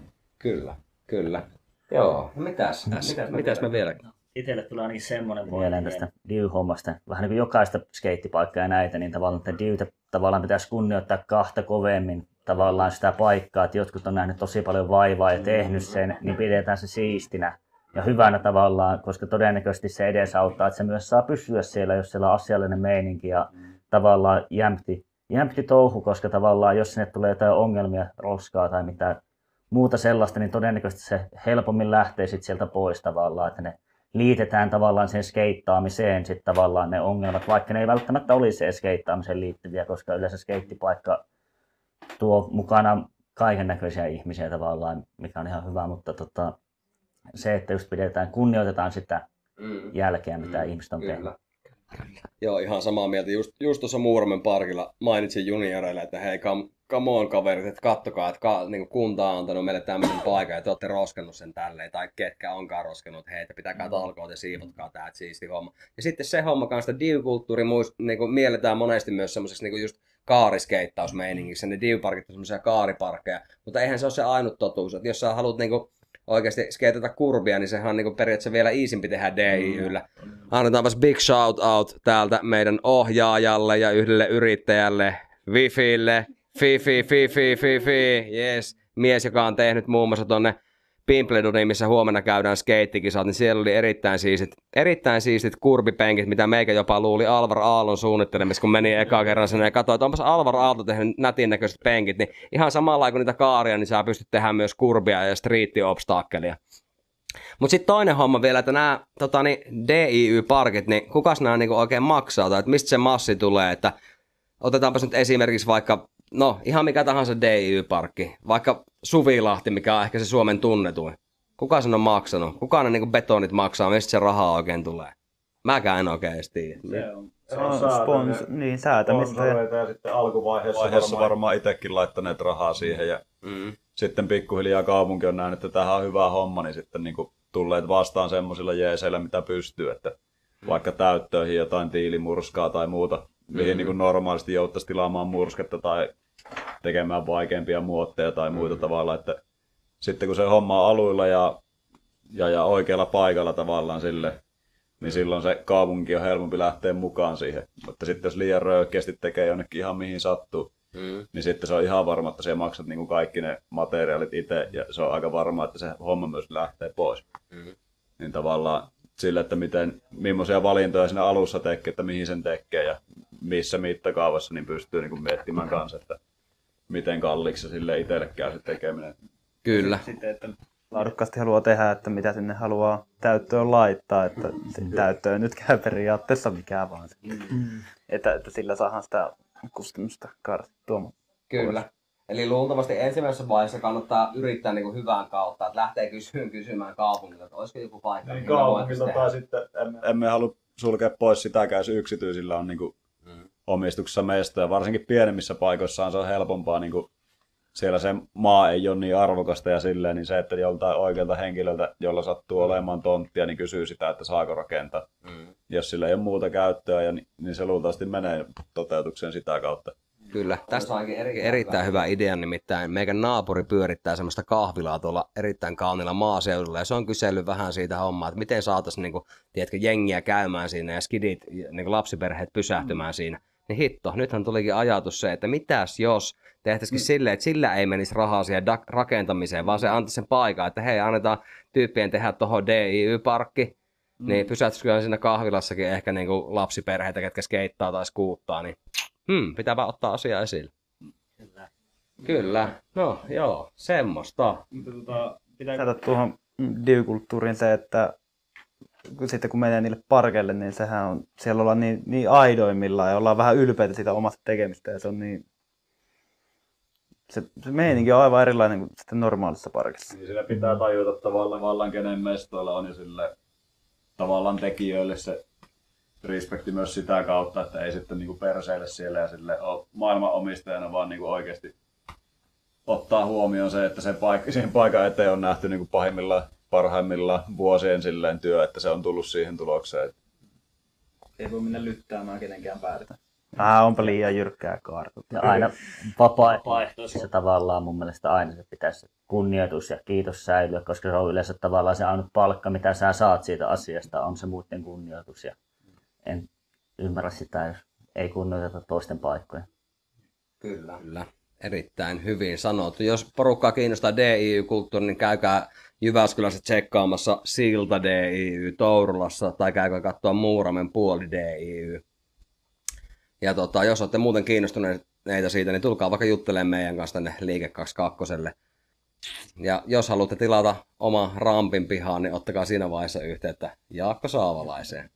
Kyllä. Joo, mitäs me vielä? Itselle tulee ainakin semmoinen mieleen tästä Diu-hommasta. Vähän niin kuin jokaista skeittipaikkaa ja näitä, niin tavallaan että Diuta tavallaan pitäisi kunnioittaa kahta kovemmin tavallaan sitä paikkaa, että jotkut on nähnyt tosi paljon vaivaa ja tehnyt sen, niin pidetään se siistinä ja hyvänä tavallaan, koska todennäköisesti se edesauttaa, että se myös saa pysyä siellä, jos siellä on asiallinen meininki ja tavallaan jämpti touhu, koska tavallaan jos sinne tulee jotain ongelmia, roskaa tai mitään muuta sellaista, niin todennäköisesti se helpommin lähtee sitten sieltä pois tavallaan, että ne liitetään tavallaan sen skeittaamiseen sitten tavallaan ne ongelmat, vaikka ne ei välttämättä olisi se skeittaamiseen liittyviä, koska yleensä skeittipaikka tuo mukana kaiken näköisiä ihmisiä tavallaan, mikä on ihan hyvä, mutta se, että just kunnioitetaan sitä jälkeä, mitä ihmiset on tehnyt. Joo, ihan samaa mieltä. Just tuossa Muuramen parkilla mainitsin junioreille, että hei, come on kaverit, että kattokaa, että niin kunta on antanut meille tämmöisen paikan ja te olette roskannut sen tälleen, tai ketkä onkaan roskannut, että hei, että pitäkää talkoot ja siivotkaa tää, että siisti homma. Ja sitten se homma kanssa, että diu-kulttuuri niin mielletään monesti myös semmoiseksi niin just kaariskeittausmeiningiksi, ne diu-parkit on semmoisia kaariparkkeja, mutta eihän se ole se ainut totuus, että jos sä haluat niin oikeasti skeitata kurbia, niin sehän on niin periaatteessa vielä easimpi tehdä DIYllä. Annetaanpas big shout out täältä meidän ohjaajalle ja yhdelle yrittäjälle, Wifille, Fifi, yes. Mies, joka on tehnyt muun muassa tonne Pimpledoniin, missä huomenna käydään skeittikisat, niin siellä oli erittäin siistit kurbipenkit, mitä meikä jopa luuli Alvar Aallon suunnittelemissa, kun meni eka kerran sinne ja katsoi, että onpas Alvar Aalto tehnyt nätin näköiset penkit, niin ihan samalla kuin niitä kaaria, niin sä pystyt tehdä myös kurbia ja street-obstakkelia. Mutta sitten toinen homma vielä, että nämä DIY-parkit, niin kukas nämä niinku oikein maksaa, tai että mistä se massi tulee, että otetaanpas nyt esimerkiksi vaikka, no ihan mikä tahansa DIY-parkki, vaikka Suvilahti, mikä on ehkä se Suomen tunnetuin. Kuka sen on maksanut? Kuka ne niinku betonit maksaa? Mistä se rahaa oikein tulee? Mäkään en oikein edes tiedä. Se on säätämistä. Ja sitten alkuvaiheessa varmaan itsekin laittaneet rahaa siihen. Ja sitten pikkuhiljaa kaupunki on nähnyt, että tämähän on hyvä homma, niin sitten niinku tulleet vastaan semmoisilla jeeseillä, mitä pystyy. Että vaikka täyttöihin jotain tiilimurskaa tai muuta, mihin niin kuin normaalisti jouttaisi tilaamaan mursketta tai tekemään vaikeampia muotteja tai muita tavalla, että sitten kun se homma on aluilla ja oikealla paikalla tavallaan sille, niin silloin se kaupunki on helpompi lähteä mukaan siihen. Mutta sitten jos liian röyhkeästi tekee jonnekin ihan mihin sattuu, niin sitten se on ihan varma, että siellä maksat niin kuin kaikki ne materiaalit itse ja se on aika varma, että se homma myös lähtee pois. Niin tavallaan sillä, että millaisia valintoja siinä alussa tekee, että mihin sen tekee ja missä mittakaavassa, niin pystyy niin kuin miettimään kanssa, että miten kalliiksi se sille itselle käy se tekeminen. Kyllä. Sitten, että laadukkaasti haluaa tehdä, että mitä sinne haluaa täyttöön laittaa, että täyttöön nyt käy periaatteessa mikään vaan. Että sillä saadaan sitä kustannusta karsittua. Kyllä. Eli luultavasti ensimmäisessä vaiheessa kannattaa yrittää niin kuin hyvän kautta, että lähtee kysymään kaupungilta, että olisiko joku paikka. Niin kaupungilta tai sitten emme halua sulkea pois sitäkään, jos yksityisillä on niin kuin omistuksessa mestoja. Varsinkin pienemmissä paikoissa se on helpompaa, niin kuin siellä se maa ei ole niin arvokasta ja silleen, niin se, että joltain oikealta henkilöltä, jolla sattuu olemaan tonttia, niin kysyy sitä, että saako rakentaa. Jos sillä ei ole muuta käyttöä, niin se luultavasti menee toteutukseen sitä kautta. Kyllä. Tästä on erittäin hyvä idea, nimittäin meidän naapuri pyörittää semmoista kahvilaa tuolla erittäin kauniilla maaseudulla ja se on kysellyt vähän siitä hommaa, että miten saataisiin jengiä käymään siinä ja skidit, lapsiperheet pysähtymään siinä. Niin hitto, nythän tulikin ajatus se, että mitäs jos tehtäisikin silleen, että sillä ei menisi rahaa siihen rakentamiseen, vaan se antaisi sen paikan, että hei, annetaan tyyppien tehdä tuohon DIY-parkki, niin pysähtyisikö siinä kahvilassakin ehkä niinku lapsiperheitä, ketkä skeittaa tai skuuttaa, niin pitääpä ottaa asiaa esille. Kyllä. No joo, semmoista. Mutta pitää saada tuohon DIY-kulttuuriin se, että sitten kun menee niille parkeille, niin sehän on, siellä ollaan niin aidoimmillaan ja ollaan vähän ylpeitä siitä omasta tekemistä ja se on niin, se meininki on aivan erilainen kuin sitten normaalissa parkissa. Niin sillä pitää tajuta tavallaan kenen mestoilla on ja sille tavallaan tekijöille se respekti myös sitä kautta, että ei sitten niinku perseille siellä ja sille ole maailman omistajana, vaan niinku oikeasti ottaa huomioon se, että siihen paikan eteen on nähty niinku parhaimmillaan vuosien silleen työ, että se on tullut siihen tulokseen. Ei voi mennä lyttäämään kenenkään päätä. Onpa liian jyrkkää kaarta. Ja aina vapaaehtoisessa tavallaan mun mielestä aina se pitäisi kunnioitus ja kiitos säilyä, koska se on yleensä tavallaan se ainut palkka, mitä sä saat siitä asiasta, on se muiden kunnioitus. Ja en ymmärrä sitä, jos ei kunnioiteta toisten paikkoja. Kyllä. Erittäin hyvin sanottu. Jos porukkaa kiinnostaa DIY-kulttuuri, niin käykää Jyväskylässä tsekkaamassa Silta DIY Tourulassa tai käykää katsoa Muuramen puoli DIY. Ja jos olette muuten kiinnostuneita siitä, niin tulkaa vaikka juttelemaan meidän kanssa tänne Liike 22. Ja jos haluatte tilata oma rampin pihaan, niin ottakaa siinä vaiheessa yhteyttä Jaakko Saavalaiseen.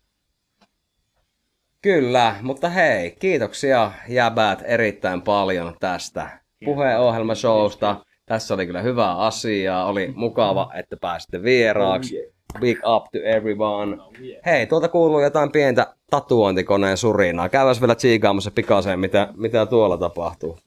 Kyllä, mutta hei, kiitoksia jäbät erittäin paljon tästä puheenohjelmashowsta. Tässä oli kyllä hyvää asiaa, oli mukava, että pääsitte vieraaksi. Big up to everyone. Hei, tuolta kuuluu jotain pientä tatuointikoneen surinaa. Käydään vielä tsiikaamassa pikaseen, mitä tuolla tapahtuu.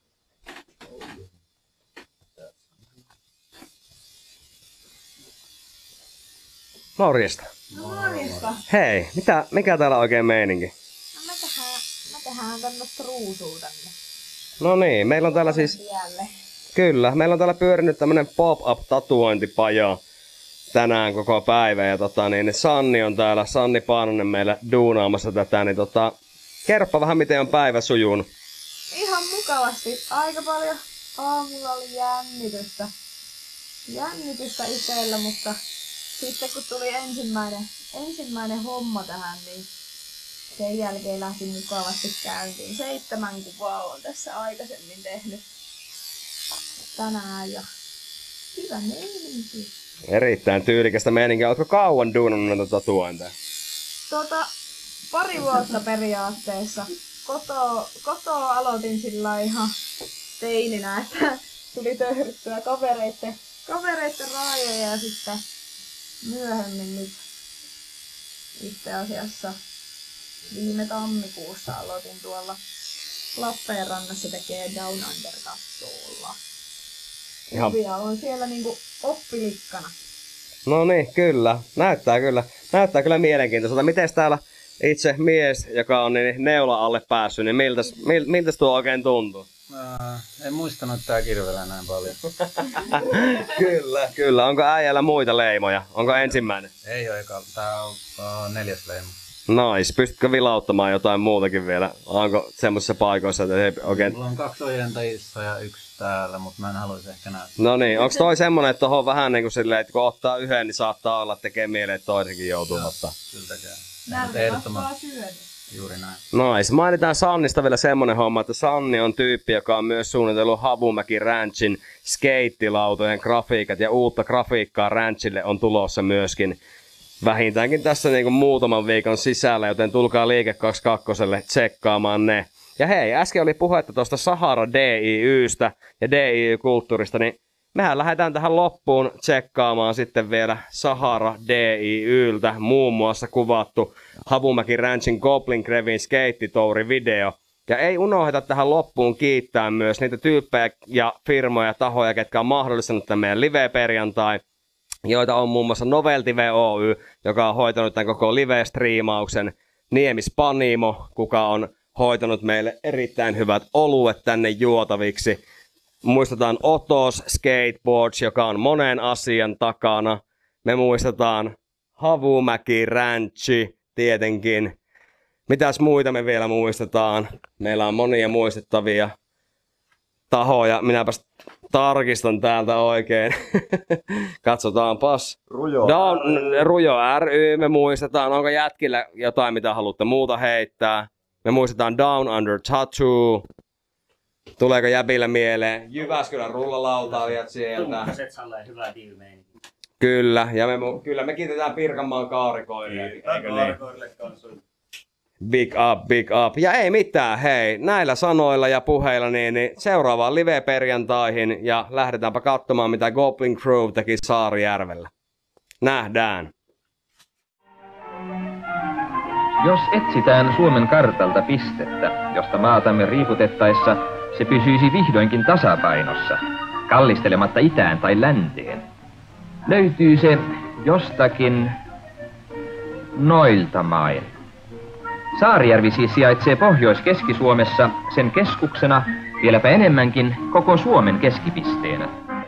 Morjesta. Morjesta. Hei, mikä täällä oikein meininki? No mä tehdään tämmöstä ruusua tänne. No niin, meillä on täällä siis... Kyllä, meillä on täällä pyörinyt tämmönen pop-up tatuointipaja tänään koko päivä. Ja Sanni on täällä, Sanni Paananen meillä duunaamassa tätä. Niin kerropa vähän, miten on päivä sujunut. Ihan mukavasti. Aika paljon aamulla oli jännitystä itsellä, mutta sitten kun tuli ensimmäinen homma tähän, niin sen jälkeen lähti mukavasti käyntiin. 7 kuvaa on tässä aikaisemmin tehnyt tänään ja hyvä meininki. Erittäin tyylikästä meininkiä. Oletko kauan duunannut näitä tatuointeja? 2 vuotta periaatteessa. Kotoa aloitin sillä ihan teininä, että tuli töhryttyä kavereitten raajoja ja sitten myöhemmin nyt itse asiassa viime tammikuussa aloitin tuolla Lappeenrannassa tekee Down Under -tattoolla. Ja on siellä niinku oppilikkana. No niin, kyllä. Näyttää kyllä mielenkiintoiselta. Mites täällä itse mies, joka on niin neula alle päässyt, niin miltäs tuo oikein tuntuu? En muistanut, että tää kirvelee näin paljon. Kyllä. Onko äijällä muita leimoja? Onko ensimmäinen? Ei ole eka. Tää on 4. leimo. Nice. Pystytkö vilauttamaan jotain muutakin vielä? Onko semmoisissa paikoissa, että ei oikein... Mulla on 2 ojentajissa ja 1 täällä, mutta mä en haluaisi ehkä näyttää. No niin, onko toi semmonen, että tohon vähän niin kuin silleen, että kun ottaa yhden, niin saattaa olla, että tekee mieleen, että toisenkin joutuu ottaa? Kyllä tekee. Nälkä syödä. Juuri näin. Nice. Mainitaan Sannista vielä semmonen homma, että Sanni on tyyppi, joka on myös suunnitellut Havumäki Ranchin skeittilautojen grafiikat ja uutta grafiikkaa Ranchille on tulossa myöskin vähintäänkin tässä niinku muutaman viikon sisällä, joten tulkaa Liike 22 tsekkaamaan ne. Ja hei, äsken oli puhetta tuosta Sahara DIYstä ja DIY-kulttuurista, niin mehän lähdetään tähän loppuun tsekkaamaan sitten vielä Sahara DIYltä muun muassa kuvattu Havumäki Ranchin Goblin Grevin skeittitouri-video. Ja ei unohdeta tähän loppuun kiittää myös niitä tyyppejä ja firmoja ja tahoja, ketkä on mahdollistanut tämän meidän live-perjantai, joita on muun muassa Novelty Oy, joka on hoitanut tämän koko live-striimauksen, Niemis Panimo, kuka on hoitanut meille erittäin hyvät oluet tänne juotaviksi. Muistetaan Otos Skateboards, joka on monen asian takana. Me muistetaan Havumäki Ranchi tietenkin. Mitäs muita me vielä muistetaan? Meillä on monia muistettavia tahoja. Minäpäs tarkistan täältä oikein. Katsotaanpas. Rujo ry me muistetaan. Onko jätkillä jotain, mitä haluatte muuta heittää? Me muistetaan Down Under Tattoo. Tuleeko jäbillä mieleen? Jyväskylän rullalautailijat sieltä. Hyvä diilmeini. Kyllä, ja kyllä me kiitetään Pirkanmaan kaarikoille. Big up. Ja ei mitään, hei, näillä sanoilla ja puheilla niin seuraavaan live-perjantaihin ja lähdetäänpä katsomaan, mitä Goblin Crew teki Saarijärvellä. Nähdään. Jos etsitään Suomen kartalta pistettä, josta maatamme riiputettaessa se pysyisi vihdoinkin tasapainossa, kallistelematta itään tai länteen, löytyy se jostakin noilta main. Saarijärvi siis sijaitsee Pohjois-Keski-Suomessa, sen keskuksena, vieläpä enemmänkin koko Suomen keskipisteenä.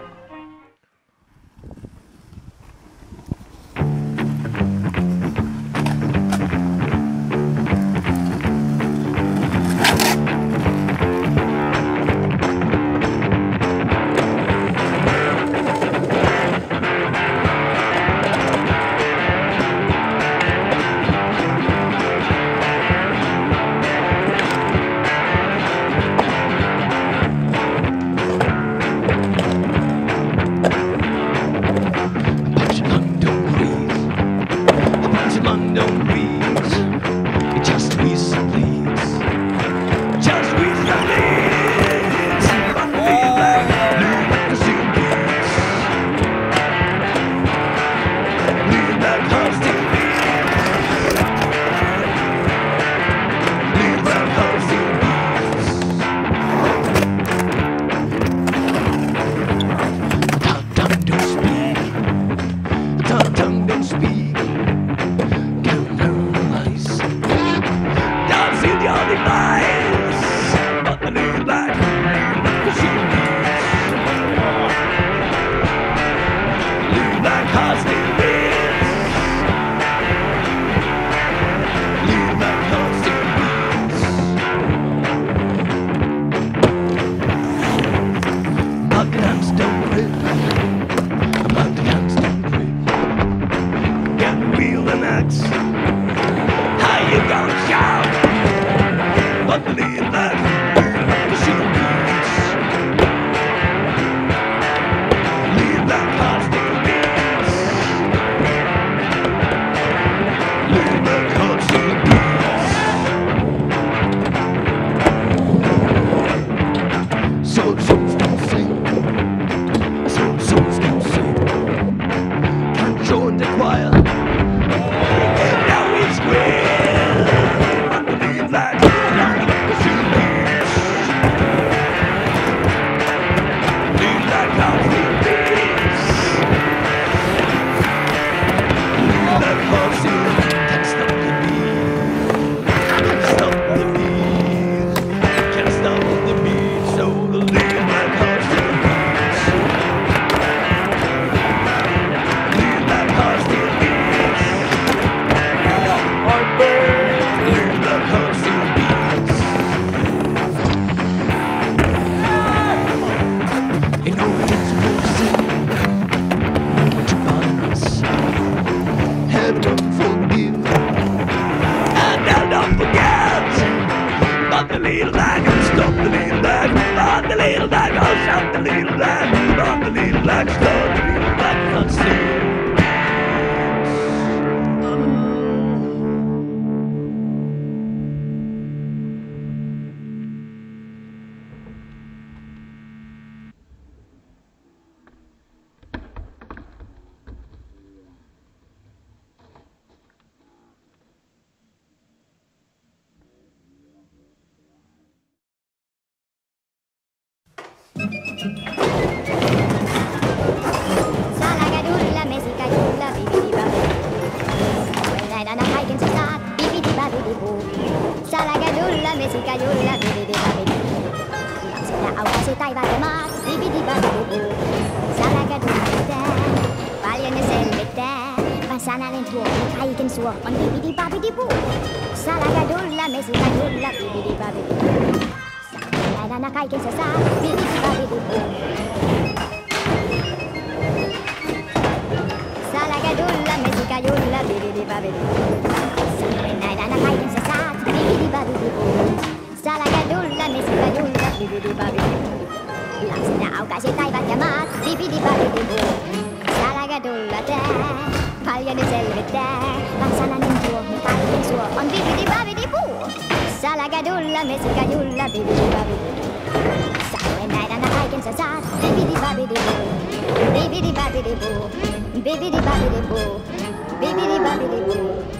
Salagadulla, mesikadulla, bibidibabu. Näin aina kaiken sä saat, bibidibabidibu. Salagadulla, mesikadulla, bibidibabidibu. Lapsena aukasi taivaat ja maat, bibidibabidibu. Salagadulla pitää, paljon ne selvittää. Vaan sananen tuo kaiken suo on bibidi babidi buu. Salagadulla, mesikadulla, bibidi babidi buu. Näidänä kaiken sä saat, bibidi babidi buu. Salagadulla, mesikadulla, bibidi babidi buu. Näidänä kaiken sä saat, bibidi babidi buu. Salagadulla, mesikadulla, bibidi babidi buu. Lapsena aukaisi taivat ja maat, bibidi babidi buu. Salagadulla tää, paljon ne selvittää. Vaan sananen tuo, kaiken suo on bibidi babidi buu. Salagadulla, mesikadulla, bibidi babidi buu. Sanoen näidänä kaiken sä saat, bibidi babidi buu. Bibidi babidi buu, bibidi babidi buu, bibidi babidi buu.